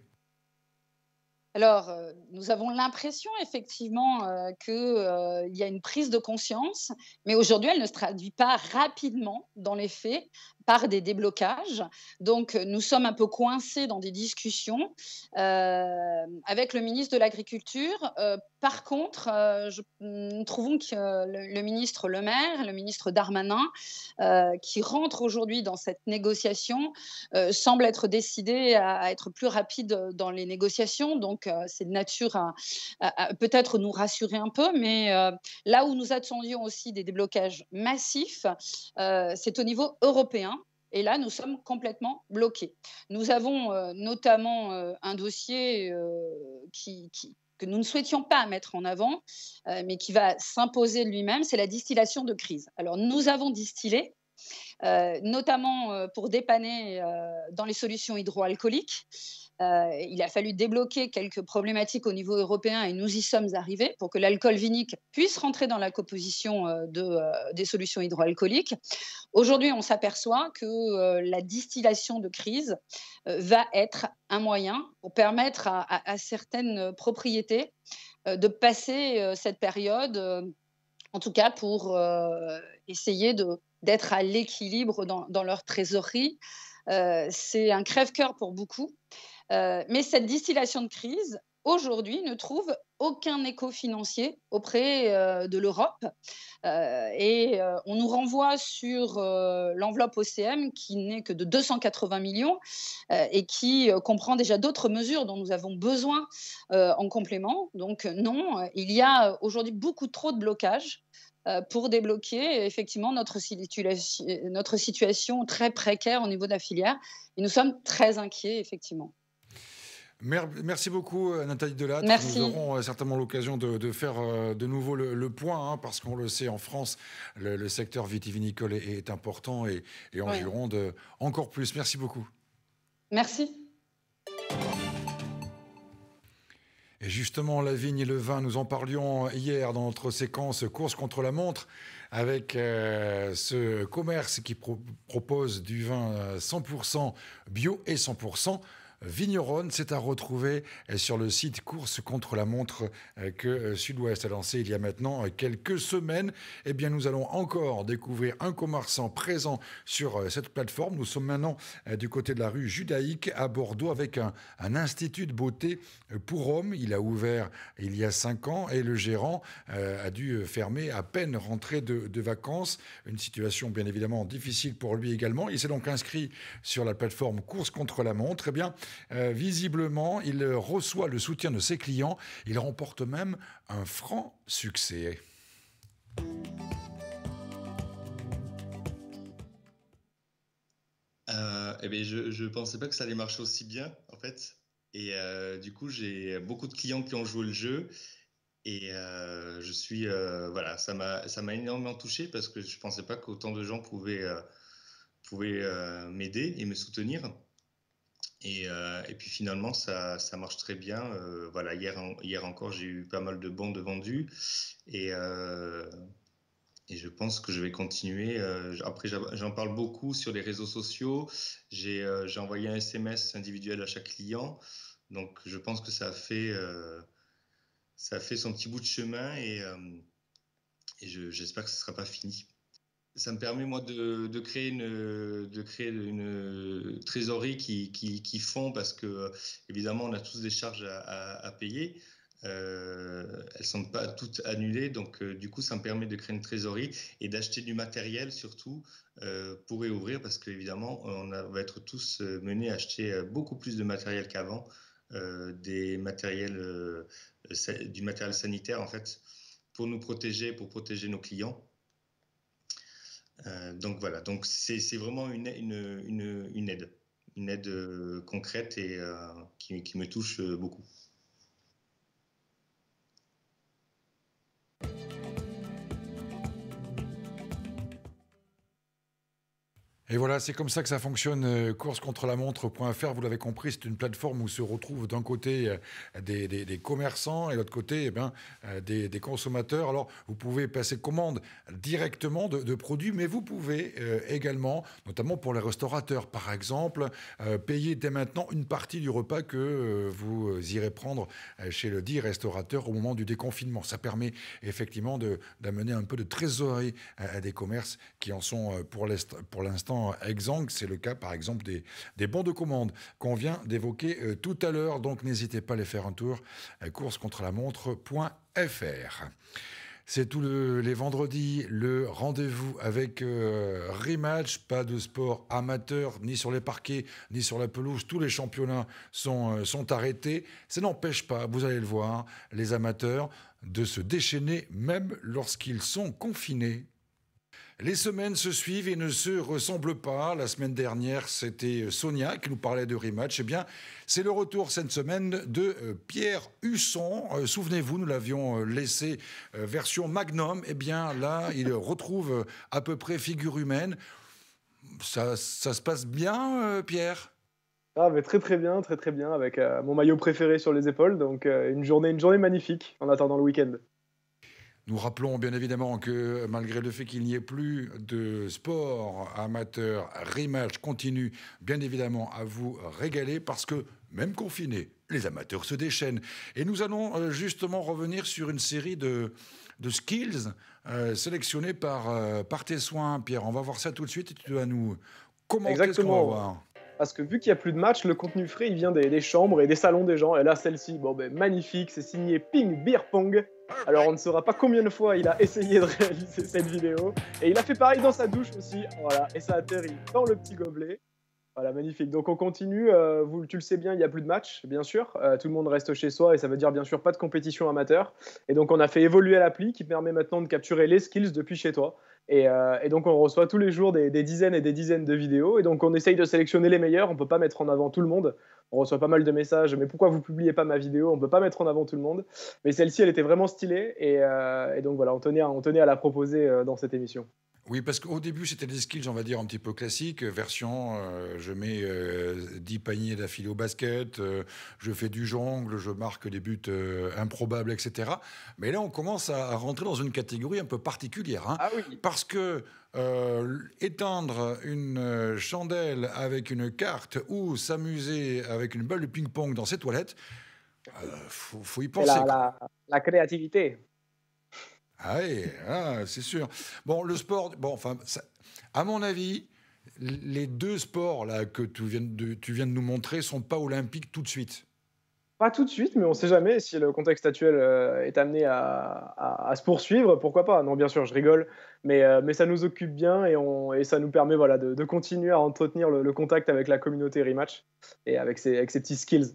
Alors, euh, nous avons l'impression effectivement euh, qu'il euh, y a une prise de conscience, mais aujourd'hui, elle ne se traduit pas rapidement dans les faits par des déblocages. Donc, nous sommes un peu coincés dans des discussions euh, avec le ministre de l'Agriculture. Euh, par contre, euh, je, nous trouvons que euh, le, le ministre Le Maire, le ministre Darmanin, euh, qui rentre aujourd'hui dans cette négociation, euh, semble être décidé à, à être plus rapide dans les négociations. Donc, euh, c'est de nature à, à, à peut-être nous rassurer un peu. Mais euh, là où nous attendions aussi des déblocages massifs, euh, c'est au niveau européen. Et là, nous sommes complètement bloqués. Nous avons euh, notamment euh, un dossier euh, qui, qui, que nous ne souhaitions pas mettre en avant, euh, mais qui va s'imposer de lui-même, c'est la distillation de crise. Alors, nous avons distillé, euh, notamment euh, pour dépanner euh, dans les solutions hydroalcooliques. Euh, il a fallu débloquer quelques problématiques au niveau européen et nous y sommes arrivés pour que l'alcool vinique puisse rentrer dans la composition euh, de, euh, des solutions hydroalcooliques. Aujourd'hui, on s'aperçoit que euh, la distillation de crise euh, va être un moyen pour permettre à, à, à certaines propriétés euh, de passer euh, cette période, euh, en tout cas pour euh, essayer de, d'être à l'équilibre dans, dans leur trésorerie. Euh, c'est un crève-cœur pour beaucoup. Euh, mais cette distillation de crise, aujourd'hui, ne trouve aucun écho financier auprès euh, de l'Europe. Euh, et euh, on nous renvoie sur euh, l'enveloppe O C M qui n'est que de deux cent quatre-vingts millions euh, et qui euh, comprend déjà d'autres mesures dont nous avons besoin euh, en complément. Donc non, il y a aujourd'hui beaucoup trop de blocages euh, pour débloquer effectivement notre, situation, notre situation très précaire au niveau de la filière. Et nous sommes très inquiets, effectivement. Merci beaucoup Nathalie Delatte. Merci. Nous aurons certainement l'occasion de, de faire de nouveau le, le point, hein, parce qu'on le sait, en France, le, le secteur vitivinicole est, est important et, et en oui. Gironde encore plus. Merci beaucoup. Merci. Et justement, la vigne et le vin, nous en parlions hier dans notre séquence course contre la montre avec euh, ce commerce qui pro propose du vin cent pour cent bio et cent pour cent vigneronne. C'est à retrouver sur le site Course contre la montre que Sud-Ouest a lancé il y a maintenant quelques semaines. Eh bien, nous allons encore découvrir un commerçant présent sur cette plateforme. Nous sommes maintenant du côté de la rue Judaïque à Bordeaux avec un, un institut de beauté pour hommes. Il a ouvert il y a cinq ans et le gérant euh, a dû fermer à peine rentré de, de vacances. Une situation bien évidemment difficile pour lui également. Il s'est donc inscrit sur la plateforme Course contre la montre. Eh bien, euh, visiblement, il reçoit le soutien de ses clients. Il remporte même un franc succès. Euh, eh bien, je ne pensais pas que ça allait marcher aussi bien, en fait. Et euh, du coup, j'ai beaucoup de clients qui ont joué le jeu. Et euh, je suis, euh, voilà, ça m'a, ça m'a énormément touché parce que je ne pensais pas qu'autant de gens pouvaient, euh, pouvaient euh, m'aider et me soutenir. Et, euh, et puis finalement, ça, ça marche très bien. Euh, voilà, hier, hier encore, j'ai eu pas mal de bons de vendus. Et, euh, et je pense que je vais continuer. Euh, après, j'en parle beaucoup sur les réseaux sociaux. J'ai, euh, j'ai envoyé un S M S individuel à chaque client. Donc, je pense que ça a fait, euh, ça a fait son petit bout de chemin et, euh, et je, j'espère que ce ne sera pas fini. Ça me permet, moi, de, de, créer, une, de créer une trésorerie qui, qui, qui fond parce que, évidemment, on a tous des charges à, à, à payer. Euh, elles ne sont pas toutes annulées, donc euh, du coup ça me permet de créer une trésorerie et d'acheter du matériel surtout euh, pour réouvrir parce qu'évidemment on, on va être tous menés à acheter beaucoup plus de matériel qu'avant, euh, des matériels, euh, du matériel sanitaire en fait pour nous protéger, pour protéger nos clients. Euh, donc voilà, donc c'est, c'est vraiment une, une, une, une aide, une aide euh, concrète et euh, qui, qui me touche euh, beaucoup. Et voilà, c'est comme ça que ça fonctionne, course contre la montre point f r. Vous l'avez compris, c'est une plateforme où se retrouvent d'un côté des, des, des commerçants et de l'autre côté eh bien, des, des consommateurs. Alors, vous pouvez passer commande directement de, de produits, mais vous pouvez euh, également, notamment pour les restaurateurs par exemple, euh, payer dès maintenant une partie du repas que euh, vous irez prendre chez le dit restaurateur au moment du déconfinement. Ça permet effectivement de, d'amener un peu de trésorerie à, à des commerces qui en sont pour l'instant exsangue. C'est le cas par exemple des, des bons de commande qu'on vient d'évoquer euh, tout à l'heure, donc n'hésitez pas à aller faire un tour euh, course contre la montre point f r. C'est tous le, les vendredis le rendez-vous avec euh, Rematch, pas de sport amateur ni sur les parquets ni sur la pelouse, tous les championnats sont, euh, sont arrêtés. Ça n'empêche pas, vous allez le voir, les amateurs de se déchaîner même lorsqu'ils sont confinés. Les semaines se suivent et ne se ressemblent pas. La semaine dernière, c'était Sonia qui nous parlait de Rematch. Eh bien, c'est le retour cette semaine de euh, Pierre Husson. Euh, souvenez-vous, nous l'avions laissé euh, version Magnum. Eh bien, là, il retrouve euh, à peu près figure humaine. Ça, ça se passe bien, euh, Pierre ? Ah, mais très très bien, très très bien, avec euh, mon maillot préféré sur les épaules. Donc, euh, une journée, une journée magnifique en attendant le week-end. Nous rappelons bien évidemment que malgré le fait qu'il n'y ait plus de sport amateur, Rematch continue bien évidemment à vous régaler parce que même confinés, les amateurs se déchaînent. Et nous allons justement revenir sur une série de, de skills euh, sélectionnés par, euh, par tes soins, Pierre. On va voir ça tout de suite et tu vas nous commenter. Exactement. Ce qu'on va voir. Parce que vu qu'il n'y a plus de match, le contenu frais, il vient des, des chambres et des salons des gens. Et là, celle-ci, bon, ben, magnifique, c'est signé Ping Beer Pong. Alors, on ne saura pas combien de fois il a essayé de réaliser cette vidéo. Et il a fait pareil dans sa douche aussi. Voilà, et ça atterrit dans le petit gobelet. Voilà, magnifique. Donc, on continue. Euh, vous, tu le sais bien, il n'y a plus de match, bien sûr. Euh, tout le monde reste chez soi et ça veut dire, bien sûr, pas de compétition amateur. Et donc, on a fait évoluer l'appli qui permet maintenant de capturer les skills depuis chez toi. Et, euh, et donc, on reçoit tous les jours des, des dizaines et des dizaines de vidéos. Et donc, on essaye de sélectionner les meilleurs. On ne peut pas mettre en avant tout le monde. On reçoit pas mal de messages. Mais pourquoi vous ne publiez pas ma vidéo ? On ne peut pas mettre en avant tout le monde. Mais celle-ci, elle était vraiment stylée. Et, euh, et donc, voilà, on tenait, à, on tenait à la proposer euh, dans cette émission. Oui, parce qu'au début, c'était des skills, on va dire, un petit peu classiques. Version, euh, je mets euh, dix paniers d'affilée au basket, euh, je fais du jongle, je marque des buts euh, improbables, et cetera. Mais là, on commence à, à rentrer dans une catégorie un peu particulière. Hein, Ah oui. parce que euh, éteindre une euh, chandelle avec une carte ou s'amuser avec une balle de ping-pong dans ses toilettes, il euh, faut, faut y C'est penser. la, la, la créativité. Ah oui, ah, c'est sûr. Bon, le sport, bon, enfin, ça, à mon avis, les deux sports là que tu viens de, tu viens de nous montrer sont pas olympiques tout de suite. Pas tout de suite, mais on ne sait jamais si le contexte actuel euh, est amené à, à, à se poursuivre. Pourquoi pas? Non, bien sûr, je rigole, mais, euh, mais ça nous occupe bien et, on, et ça nous permet voilà, de, de continuer à entretenir le, le contact avec la communauté Rematch et avec ces, avec ces petits skills.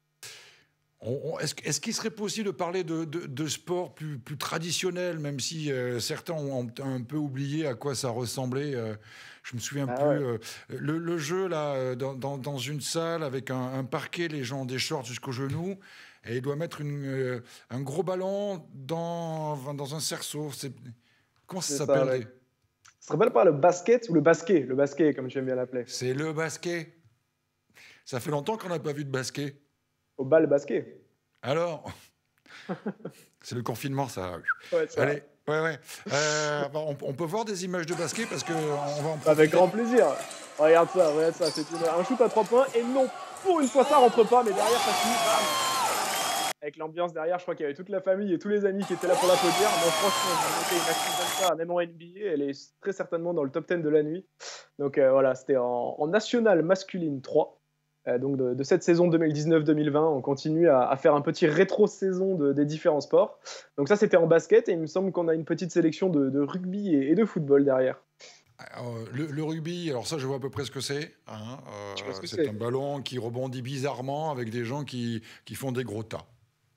On, on, est-ce, est-ce qu'il serait possible de parler de, de, de sport plus, plus traditionnel, même si euh, certains ont un peu oublié à quoi ça ressemblait euh, je me souviens ah plus. Ouais. Euh, le, le jeu, là, dans, dans, dans une salle avec un, un parquet, les gens ont des shorts jusqu'aux genoux, et il doit mettre une, euh, un gros ballon dans, dans un cerceau. C'est... Comment ça c'est s'appelle ça, ouais. Ça se rappelle pas le basket ou le basket? Le basket, comme j'aime bien l'appeler. C'est le basket. Ça fait longtemps qu'on n'a pas vu de basket. Au bal basket. Alors, c'est le confinement, ça. Ouais, c'est Allez, ouais, ouais. Euh, on, on peut voir des images de basket parce que on va en profiter. Avec grand plaisir. Regarde ça, regarde ça. C'est une, un shoot à trois points et non, pour une fois ça rentre pas, mais derrière ça finit. Bam. Avec l'ambiance derrière, je crois qu'il y avait toute la famille et tous les amis qui étaient là pour l'applaudir. Moi, franchement, j'ai noté une action comme ça, même en N B A, elle est très certainement dans le top dix de la nuit. Donc euh, voilà, c'était en, en National Masculine trois. Euh, donc de, de cette saison deux mille dix-neuf deux mille vingt, on continue à, à faire un petit rétro-saison de, des différents sports. Donc ça, c'était en basket et il me semble qu'on a une petite sélection de, de rugby et, et de football derrière. Euh, le, le rugby, alors ça, je vois à peu près ce que c'est. Hein. Euh, je pense que c'est, c'est un ballon qui rebondit bizarrement avec des gens qui, qui font des gros tas.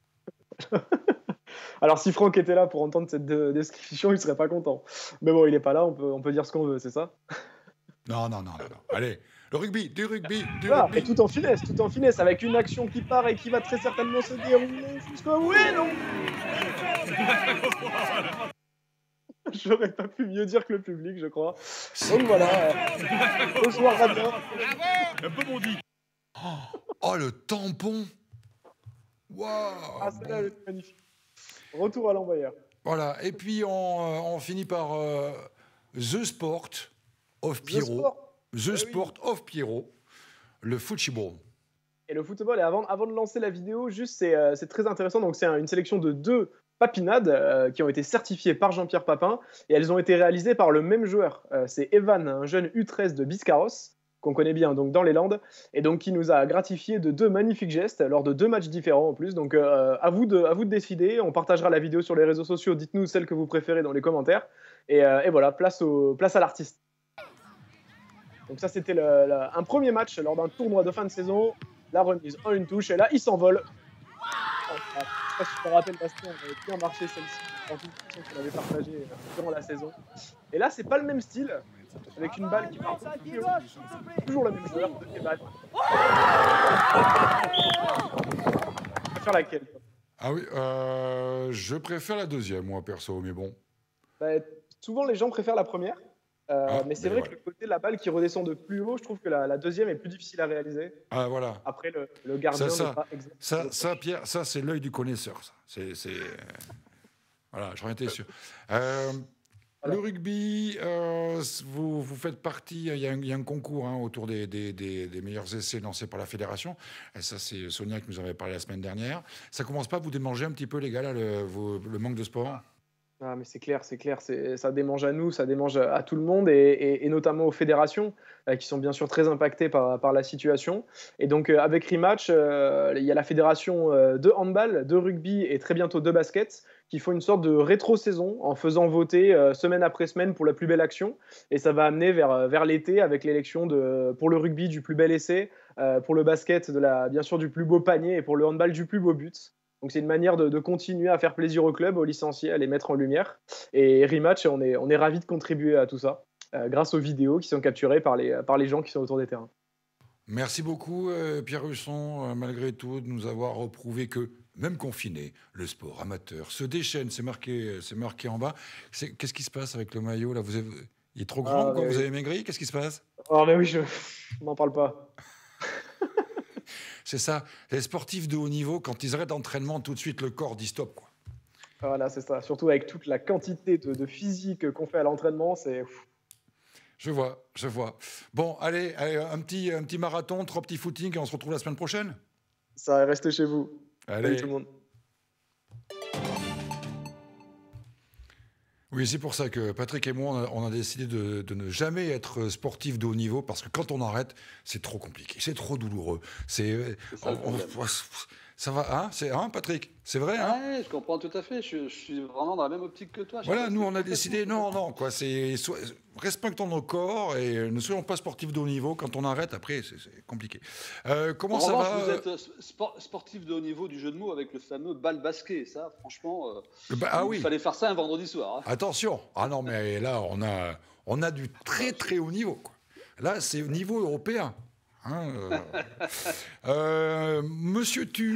Alors si Franck était là pour entendre cette de, description, il serait pas content. Mais bon, il est pas là, on peut, on peut dire ce qu'on veut, c'est ça? Non, non, non, non, non. Allez. Le rugby, du rugby, du ah, rugby. Et tout en finesse, tout en finesse, avec une action qui part et qui va très certainement se dérouler jusqu'au... Oui, non. J'aurais pas pu mieux dire que le public, je crois. Donc voilà. Euh, au soir, Radin. Un peu bondi. Oh, oh, le tampon. Waouh. Ah, celle-là, elle est magnifique. Retour à l'envoyeur. Voilà. Et puis, on, on finit par euh, The Sport of Pierrot. The ah Sport oui. of Pierrot, le football. Et le football, et avant, avant de lancer la vidéo, juste c'est, euh, c'est très intéressant. Donc c'est un, une sélection de deux papinades euh, qui ont été certifiées par Jean-Pierre Papin et elles ont été réalisées par le même joueur. Euh, c'est Evan, un jeune U treize de Biscarrosse qu'on connaît bien donc dans les Landes et donc qui nous a gratifié de deux magnifiques gestes lors de deux matchs différents en plus. Donc euh, à vous de à vous de décider. On partagera la vidéo sur les réseaux sociaux. Dites-nous celle que vous préférez dans les commentaires. Et, euh, et voilà, place au place à l'artiste. Donc ça, c'était le, le, un premier match lors d'un tournoi de fin de saison. La remise en une touche, et là, il s'envole. Oh, je ne sais pas si je me rappelle, Bastien, on avait bien marché celle-ci. En toute qu'on avait partagée durant la saison. Et là, c'est pas le même style, avec une balle qui part plus haut. Toujours le même joueur, de Evan. Tu préfères laquelle, toi? Ah oui, euh, je préfère la deuxième, moi, perso, mais bon. Bah, souvent, les gens préfèrent la première. Euh, ah, mais c'est vrai voilà. que le côté de la balle qui redescend de plus haut, je trouve que la, la deuxième est plus difficile à réaliser. Ah voilà. Après, le, le gardien ça, ça, n'est pas exactement... Ça, ça, Pierre, ça c'est l'œil du connaisseur. Ça. C'est, c'est... Voilà, j'en étais sûr. Euh, voilà. Le rugby, euh, vous, vous faites partie, il y, y a un concours hein, autour des, des, des, des meilleurs essais lancés par la fédération. Et ça, c'est Sonia qui nous avait parlé la semaine dernière. Ça commence pas à vous démanger un petit peu, les gars, là, le, vous, le manque de sport? Ah, mais c'est clair, c'est clair, c'est, ça démange à nous, ça démange à tout le monde et, et, et notamment aux fédérations euh, qui sont bien sûr très impactées par, par la situation. Et donc euh, avec Rematch, euh, il y a la fédération euh, de handball, de rugby et très bientôt de basket qui font une sorte de rétro-saison en faisant voter euh, semaine après semaine pour la plus belle action. Et ça va amener vers, vers l'été avec l'élection de, pour le rugby du plus bel essai, euh, pour le basket de la, bien sûr du plus beau panier et pour le handball du plus beau but. Donc c'est une manière de, de continuer à faire plaisir au club, aux licenciés, à les mettre en lumière. Et Rematch, on est, on est ravis de contribuer à tout ça, euh, grâce aux vidéos qui sont capturées par les, par les gens qui sont autour des terrains. Merci beaucoup euh, Pierre Husson, euh, malgré tout, de nous avoir prouvé que, même confiné, le sport amateur se déchaîne, c'est marqué, c'est marqué en bas. C'est, qu'est-ce qui se passe avec le maillot là? Vous avez, Il est trop grand, Ah, quoi. mais Vous oui. avez maigri? Qu'est-ce qui se passe? Oh, mais oui, je m'en parle pas. C'est ça. Les sportifs de haut niveau, quand ils arrêtent d'entraînement, tout de suite, le corps dit stop, quoi. Voilà, c'est ça. Surtout avec toute la quantité de, de physique qu'on fait à l'entraînement, c'est. Je vois, je vois. Bon, allez, allez, un petit, un petit marathon, trois petits footings et on se retrouve la semaine prochaine. Ça va rester chez vous. Allez. Salut tout le monde. Oui, c'est pour ça que Patrick et moi, on a, on a décidé de, de ne jamais être sportif de haut niveau parce que quand on arrête, c'est trop compliqué, c'est trop douloureux. C'est, C'est ça, le on- on- problème. ça va, hein, c'est, hein, Patrick, c'est vrai, hein. Ouais, je comprends tout à fait. Je, je suis vraiment dans la même optique que toi. Voilà, Charles. nous on a décidé, non, non, quoi, c'est so- respectons nos corps et ne soyons pas sportifs de haut niveau. Quand on arrête, après, c'est, c'est compliqué. Euh, comment En ça revanche, va vous êtes euh, sport- sportif de haut niveau du jeu de mots avec le fameux bal basket. Ça, franchement, euh, Bah, ah il oui. fallait faire ça un vendredi soir. hein. Attention, ah non, mais là on a, on a du très très haut niveau, quoi. Là, c'est au niveau européen. Hein, euh. Euh, Monsieur Tu.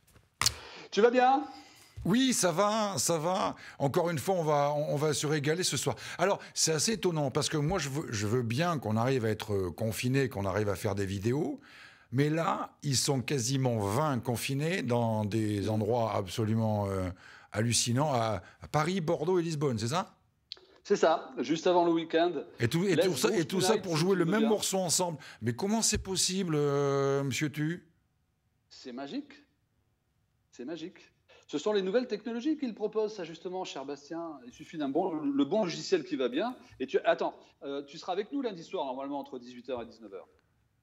Tu vas bien? Oui, ça va, ça va. Encore une fois, on va, on va se régaler ce soir. Alors, c'est assez étonnant parce que moi, je veux, je veux bien qu'on arrive à être confinés, qu'on arrive à faire des vidéos. Mais là, ils sont quasiment vingt confinés dans des endroits absolument euh, hallucinants à, à Paris, Bordeaux et Lisbonne, c'est ça? C'est ça, juste avant le week-end. Et tout, et Let's tout ça, go et tout ça tonight, pour si jouer tu le veux même bien. morceau ensemble. Mais comment c'est possible, euh, Monsieur Tu? C'est magique. C'est magique. Ce sont les nouvelles technologies qu'il propose, ça justement, cher Bastien. Il suffit d'un bon, le bon logiciel qui va bien. Et tu, attends, euh, tu seras avec nous lundi soir, normalement, entre dix-huit heures et dix-neuf heures.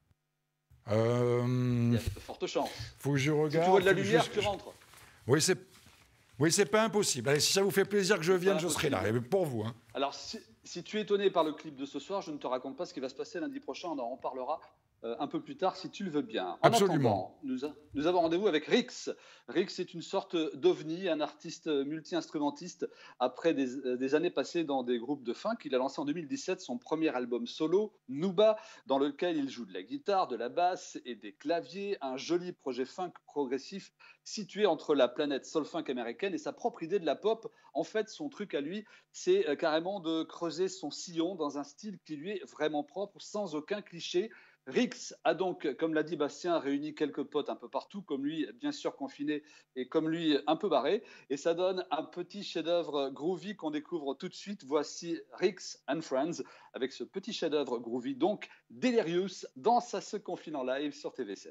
Euh, Il y a de fortes chances. faut que je Si regarde. tu vois de la faut que lumière, je- tu rentres. Oui, c'est. Oui, c'est pas impossible. Allez, si ça vous fait plaisir que je vienne, pas je serai là. impossible. Et pour vous, hein. Alors, si, si tu es étonné par le clip de ce soir, je ne te raconte pas ce qui va se passer lundi prochain. On en reparlera euh, un peu plus tard, si tu le veux bien. En Absolument. attendant, nous, a- nous avons rendez-vous avec Rix. Rix est une sorte d'ovni, un artiste multi-instrumentiste. Après des, euh, des années passées dans des groupes de funk, il a lancé en deux mille dix-sept son premier album solo, Nuba, dans lequel il joue de la guitare, de la basse et des claviers. Un joli projet funk progressif situé entre la planète soul-funk américaine et sa propre idée de la pop. En fait, son truc à lui, c'est euh, carrément de creuser son sillon dans un style qui lui est vraiment propre, sans aucun cliché. Rix a donc, comme l'a dit Bastien, réuni quelques potes un peu partout, comme lui, bien sûr confiné, et comme lui, un peu barré. Et ça donne un petit chef-d'œuvre groovy qu'on découvre tout de suite. Voici Rix and Friends, avec ce petit chef-d'œuvre groovy, donc Delirious, dans Ça se confine en live sur T V sept.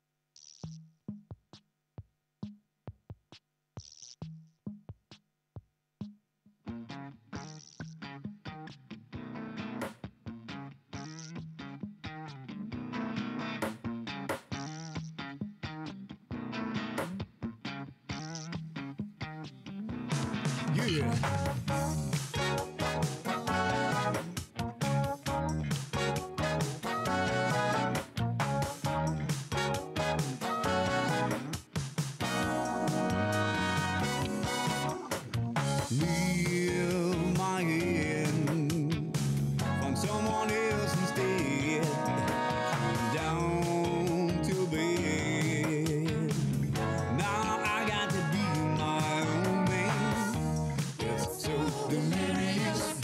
Live my hand, find someone else instead. Down to bed. Now I got to be my own man. It's so delirious.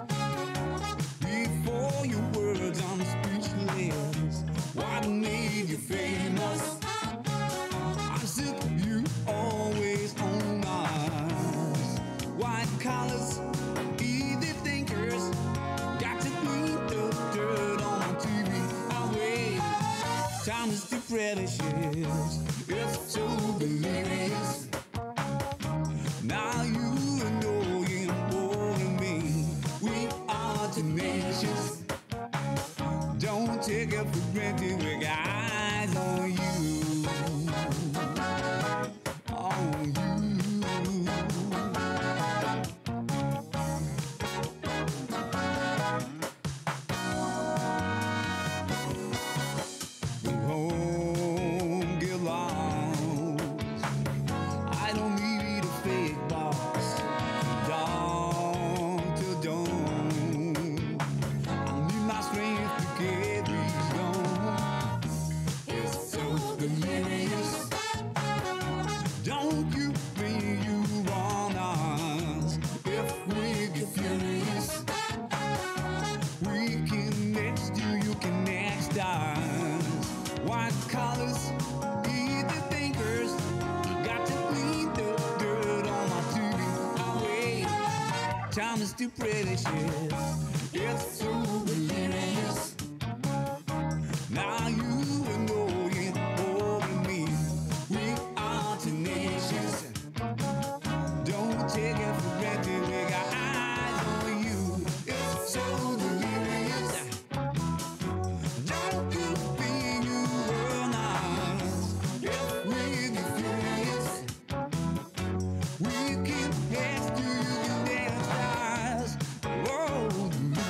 Before your words, I'm speechless. What made you famous? I said you always on mine. White collars, easy thinkers, got to clean the dirt on my T V. I wait, time is the precious. It's so delirious. Now you know you're more than me. We are tenacious. Don't take it for granted. We got eyes on you. On you. Home, get lost. I don't need a fake boss. Dawn till dawn. I need my strength to carry on. time is too precious. It's so delirious. Now you and knowing over me, we are tenacious. Don't take it for granted, we got eyes on you. It's so delirious. Don't you think you were nice? If we be furious, we can pass to you the damn stars. Whoa, delirious.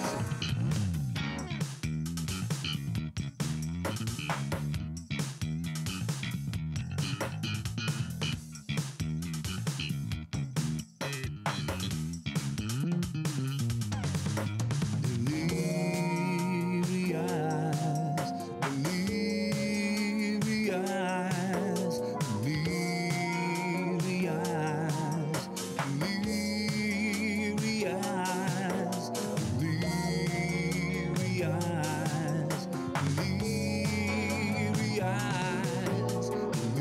Delirious, delirious, delirious, delirious, delirious, delirious,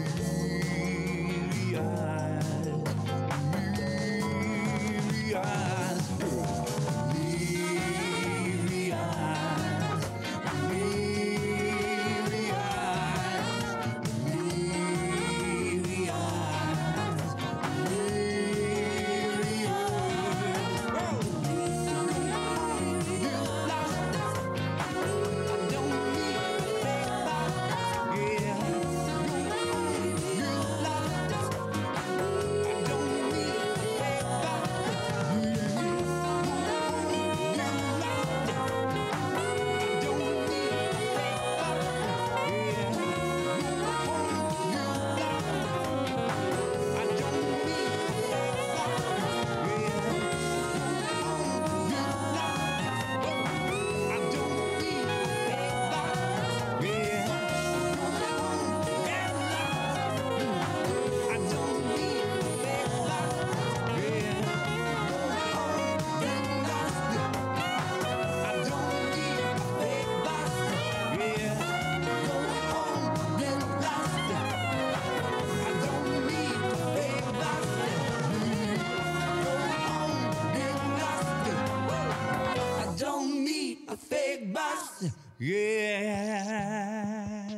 I don't need a fake boss. Yeah.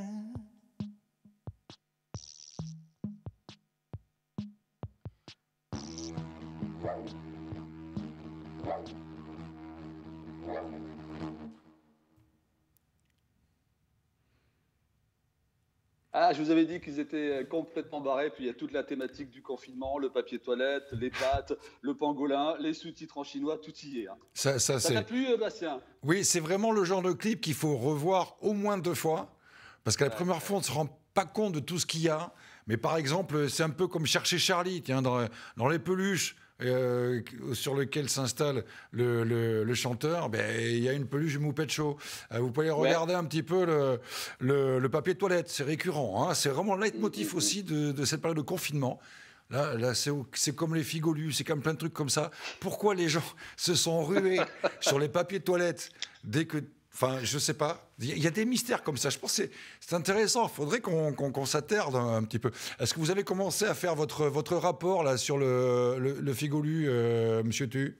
Ah, je vous avais dit qu'ils étaient complètement barrés. Puis il y a toute la thématique du confinement, le papier toilette, les pâtes, le pangolin, les sous-titres en chinois, tout y est. hein. Ça, ça, Ça c'est... t'a plu, euh, Bastien? Oui, c'est vraiment le genre de clip qu'il faut revoir au moins deux fois. Parce qu'à la Ouais, première ouais. fois, on ne se rend pas compte de tout ce qu'il y a. Mais par exemple, c'est un peu comme chercher Charlie, tiens, dans, dans les peluches euh, sur lesquelles s'installe le, le- le chanteur, ben, il y a une peluche du Moupette Show. Euh, vous pouvez regarder un petit peu le, le- le papier de toilette, c'est récurrent. hein. C'est vraiment le leitmotiv aussi de, de cette période de confinement. Là, là c'est, au- c'est comme les figolus, c'est comme plein de trucs comme ça. Pourquoi les gens se sont rués sur les papiers de toilette dès que... Enfin, je sais pas. Il y a- il y a des mystères comme ça. Je pense que c'est, c'est intéressant. Il faudrait qu'on, qu'on- qu'on s'attarde un, un petit peu. Est-ce que vous avez commencé à faire votre, votre rapport là, sur le, le, le figolu, euh, monsieur Tu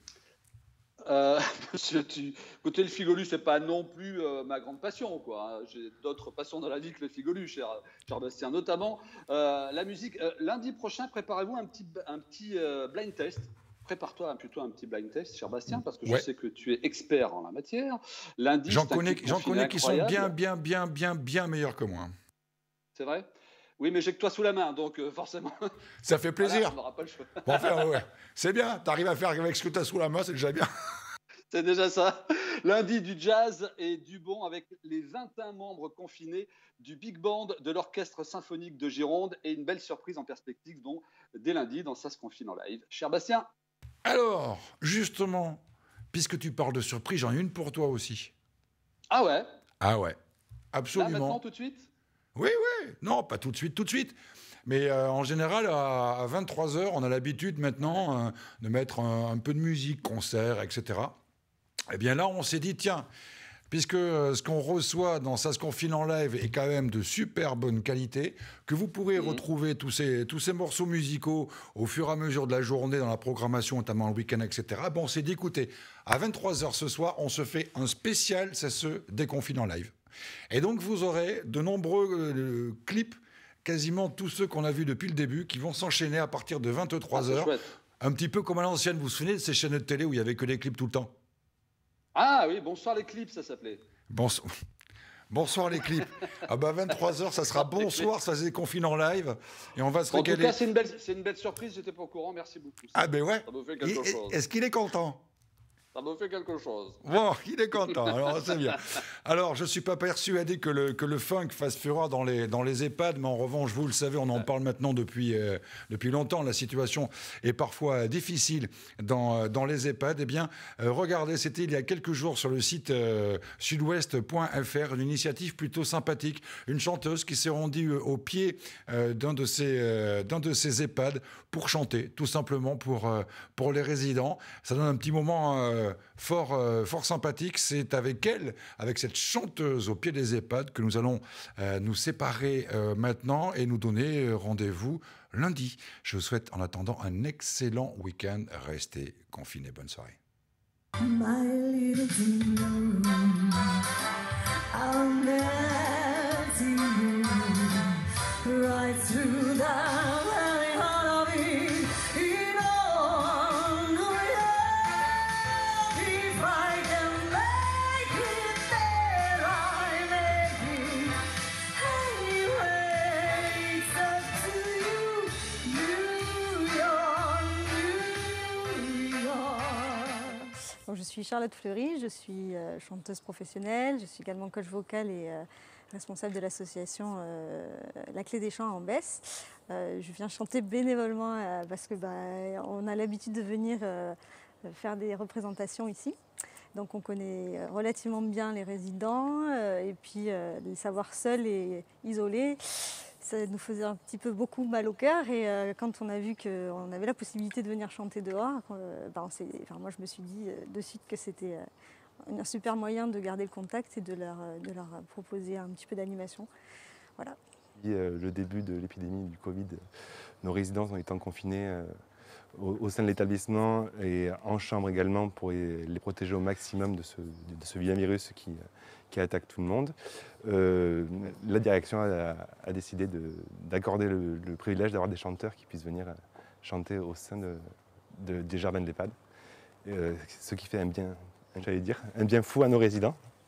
Euh, Monsieur, tu... Écoutez, le figolu, c'est pas non plus euh, ma grande passion, quoi. hein. J'ai d'autres passions dans la vie que le figolu, cher, cher Bastien. Notamment euh, la musique. Euh, lundi prochain, préparez-vous un petit, un petit euh, blind test. Prépare-toi plutôt un petit blind test, cher Bastien, parce que je Ouais. sais que tu es expert en la matière. Lundi, J'en c'est un connais, clip j'en confiné connais qui sont incroyable. bien, bien, bien, bien, bien meilleurs que moi. C'est vrai? Oui, mais j'ai que toi sous la main, donc euh, forcément. Ça fait Voilà, plaisir. on n'aura pas le choix. Bon, enfin, ouais, ouais. C'est bien. T'arrives à faire avec ce que t'as sous la main, c'est déjà bien. C'est déjà ça. Lundi, du jazz et du bon avec les vingt et un membres confinés du Big Band de l'Orchestre Symphonique de Gironde et une belle surprise en perspective donc, dès lundi dans Ça se confine en live. Cher Bastien, Alors, justement, puisque tu parles de surprise, j'en ai une pour toi aussi. ah ouais, Ah ouais, là absolument. maintenant tout de suite. Oui, oui, non, pas tout de suite, tout de suite. Mais euh, en général, à, à vingt-trois heures, on a l'habitude maintenant euh, de mettre un, un peu de musique, concert, et cetera. Eh bien là, on s'est dit, tiens, puisque euh, ce qu'on reçoit dans Ça se confine en live est quand même de super bonne qualité, que vous pourrez mmh. retrouver tous ces, tous ces morceaux musicaux au fur et à mesure de la journée dans la programmation, notamment le week-end, et cetera. Bon, on s'est dit, écoutez, à vingt-trois heures ce soir, on se fait un spécial, ça se déconfine en live. Et donc, vous aurez de nombreux euh, clips, quasiment tous ceux qu'on a vus depuis le début, qui vont s'enchaîner à partir de vingt-trois heures. Ah, un petit peu comme à l'ancienne, vous vous souvenez de ces chaînes de télé où il n'y avait que des clips tout le temps? Ah oui, bonsoir les clips, ça s'appelait. Bonsoir. Bonsoir les clips. Ah bah vingt-trois heures, ça sera bonsoir, ça se déconfine en live et on va se régaler. En tout cas, c'est une belle, c'est une belle surprise, j'étais pas au courant, merci beaucoup. Ah ben ouais. Ça me fait quelque et, chose. Est-ce qu'il est content? Ça me fait quelque chose. Bon, il est content, alors c'est bien. Alors, je ne suis pas persuadé que le, que le funk fasse fureur dans les, dans les EHPAD, mais en revanche, vous le savez, on en parle maintenant depuis, euh, depuis longtemps. La situation est parfois difficile dans, dans les EHPAD. Eh bien, euh, regardez, c'était il y a quelques jours sur le site euh, sudouest point f r, une initiative plutôt sympathique. Une chanteuse qui s'est rendue au pied euh, d'un de, ces, euh, d'un de ces EHPAD pour chanter, tout simplement pour, euh, pour les résidents. Ça donne un petit moment... Euh, Fort, euh, fort sympathique. C'est avec elle, avec cette chanteuse au pied des EHPAD, que nous allons euh, nous séparer euh, maintenant et nous donner euh, rendez-vous lundi. Je vous souhaite en attendant un excellent week-end. Restez confinés. Bonne soirée. My little dream, I'll never see you right through the very heart of it. Donc, je suis Charlotte Fleury, je suis euh, chanteuse professionnelle, je suis également coach vocal et euh, responsable de l'association euh, La Clé des Chants à Ambès. Euh, je viens chanter bénévolement euh, parce que bah, on a l'habitude de venir euh, faire des représentations ici. Donc on connaît relativement bien les résidents euh, et puis euh, les savoir seuls et isolés. Ça nous faisait un petit peu beaucoup mal au cœur et euh, quand on a vu qu'on avait la possibilité de venir chanter dehors, euh, ben enfin, moi je me suis dit euh, de suite que c'était euh, un super moyen de garder le contact et de leur, de leur proposer un petit peu d'animation. Voilà. Depuis euh, le début de l'épidémie du Covid, nos résidents ont été confinés euh, au, au sein de l'établissement et en chambre également pour les, les protéger au maximum de ce, de ce vieux virus qui, qui attaque tout le monde. Euh, la direction a, a décidé de, d'accorder le, le privilège d'avoir des chanteurs qui puissent venir chanter au sein de, de, des jardins de l'EHPAD, euh, ce qui fait un bien, j'allais dire, un bien fou à nos résidents.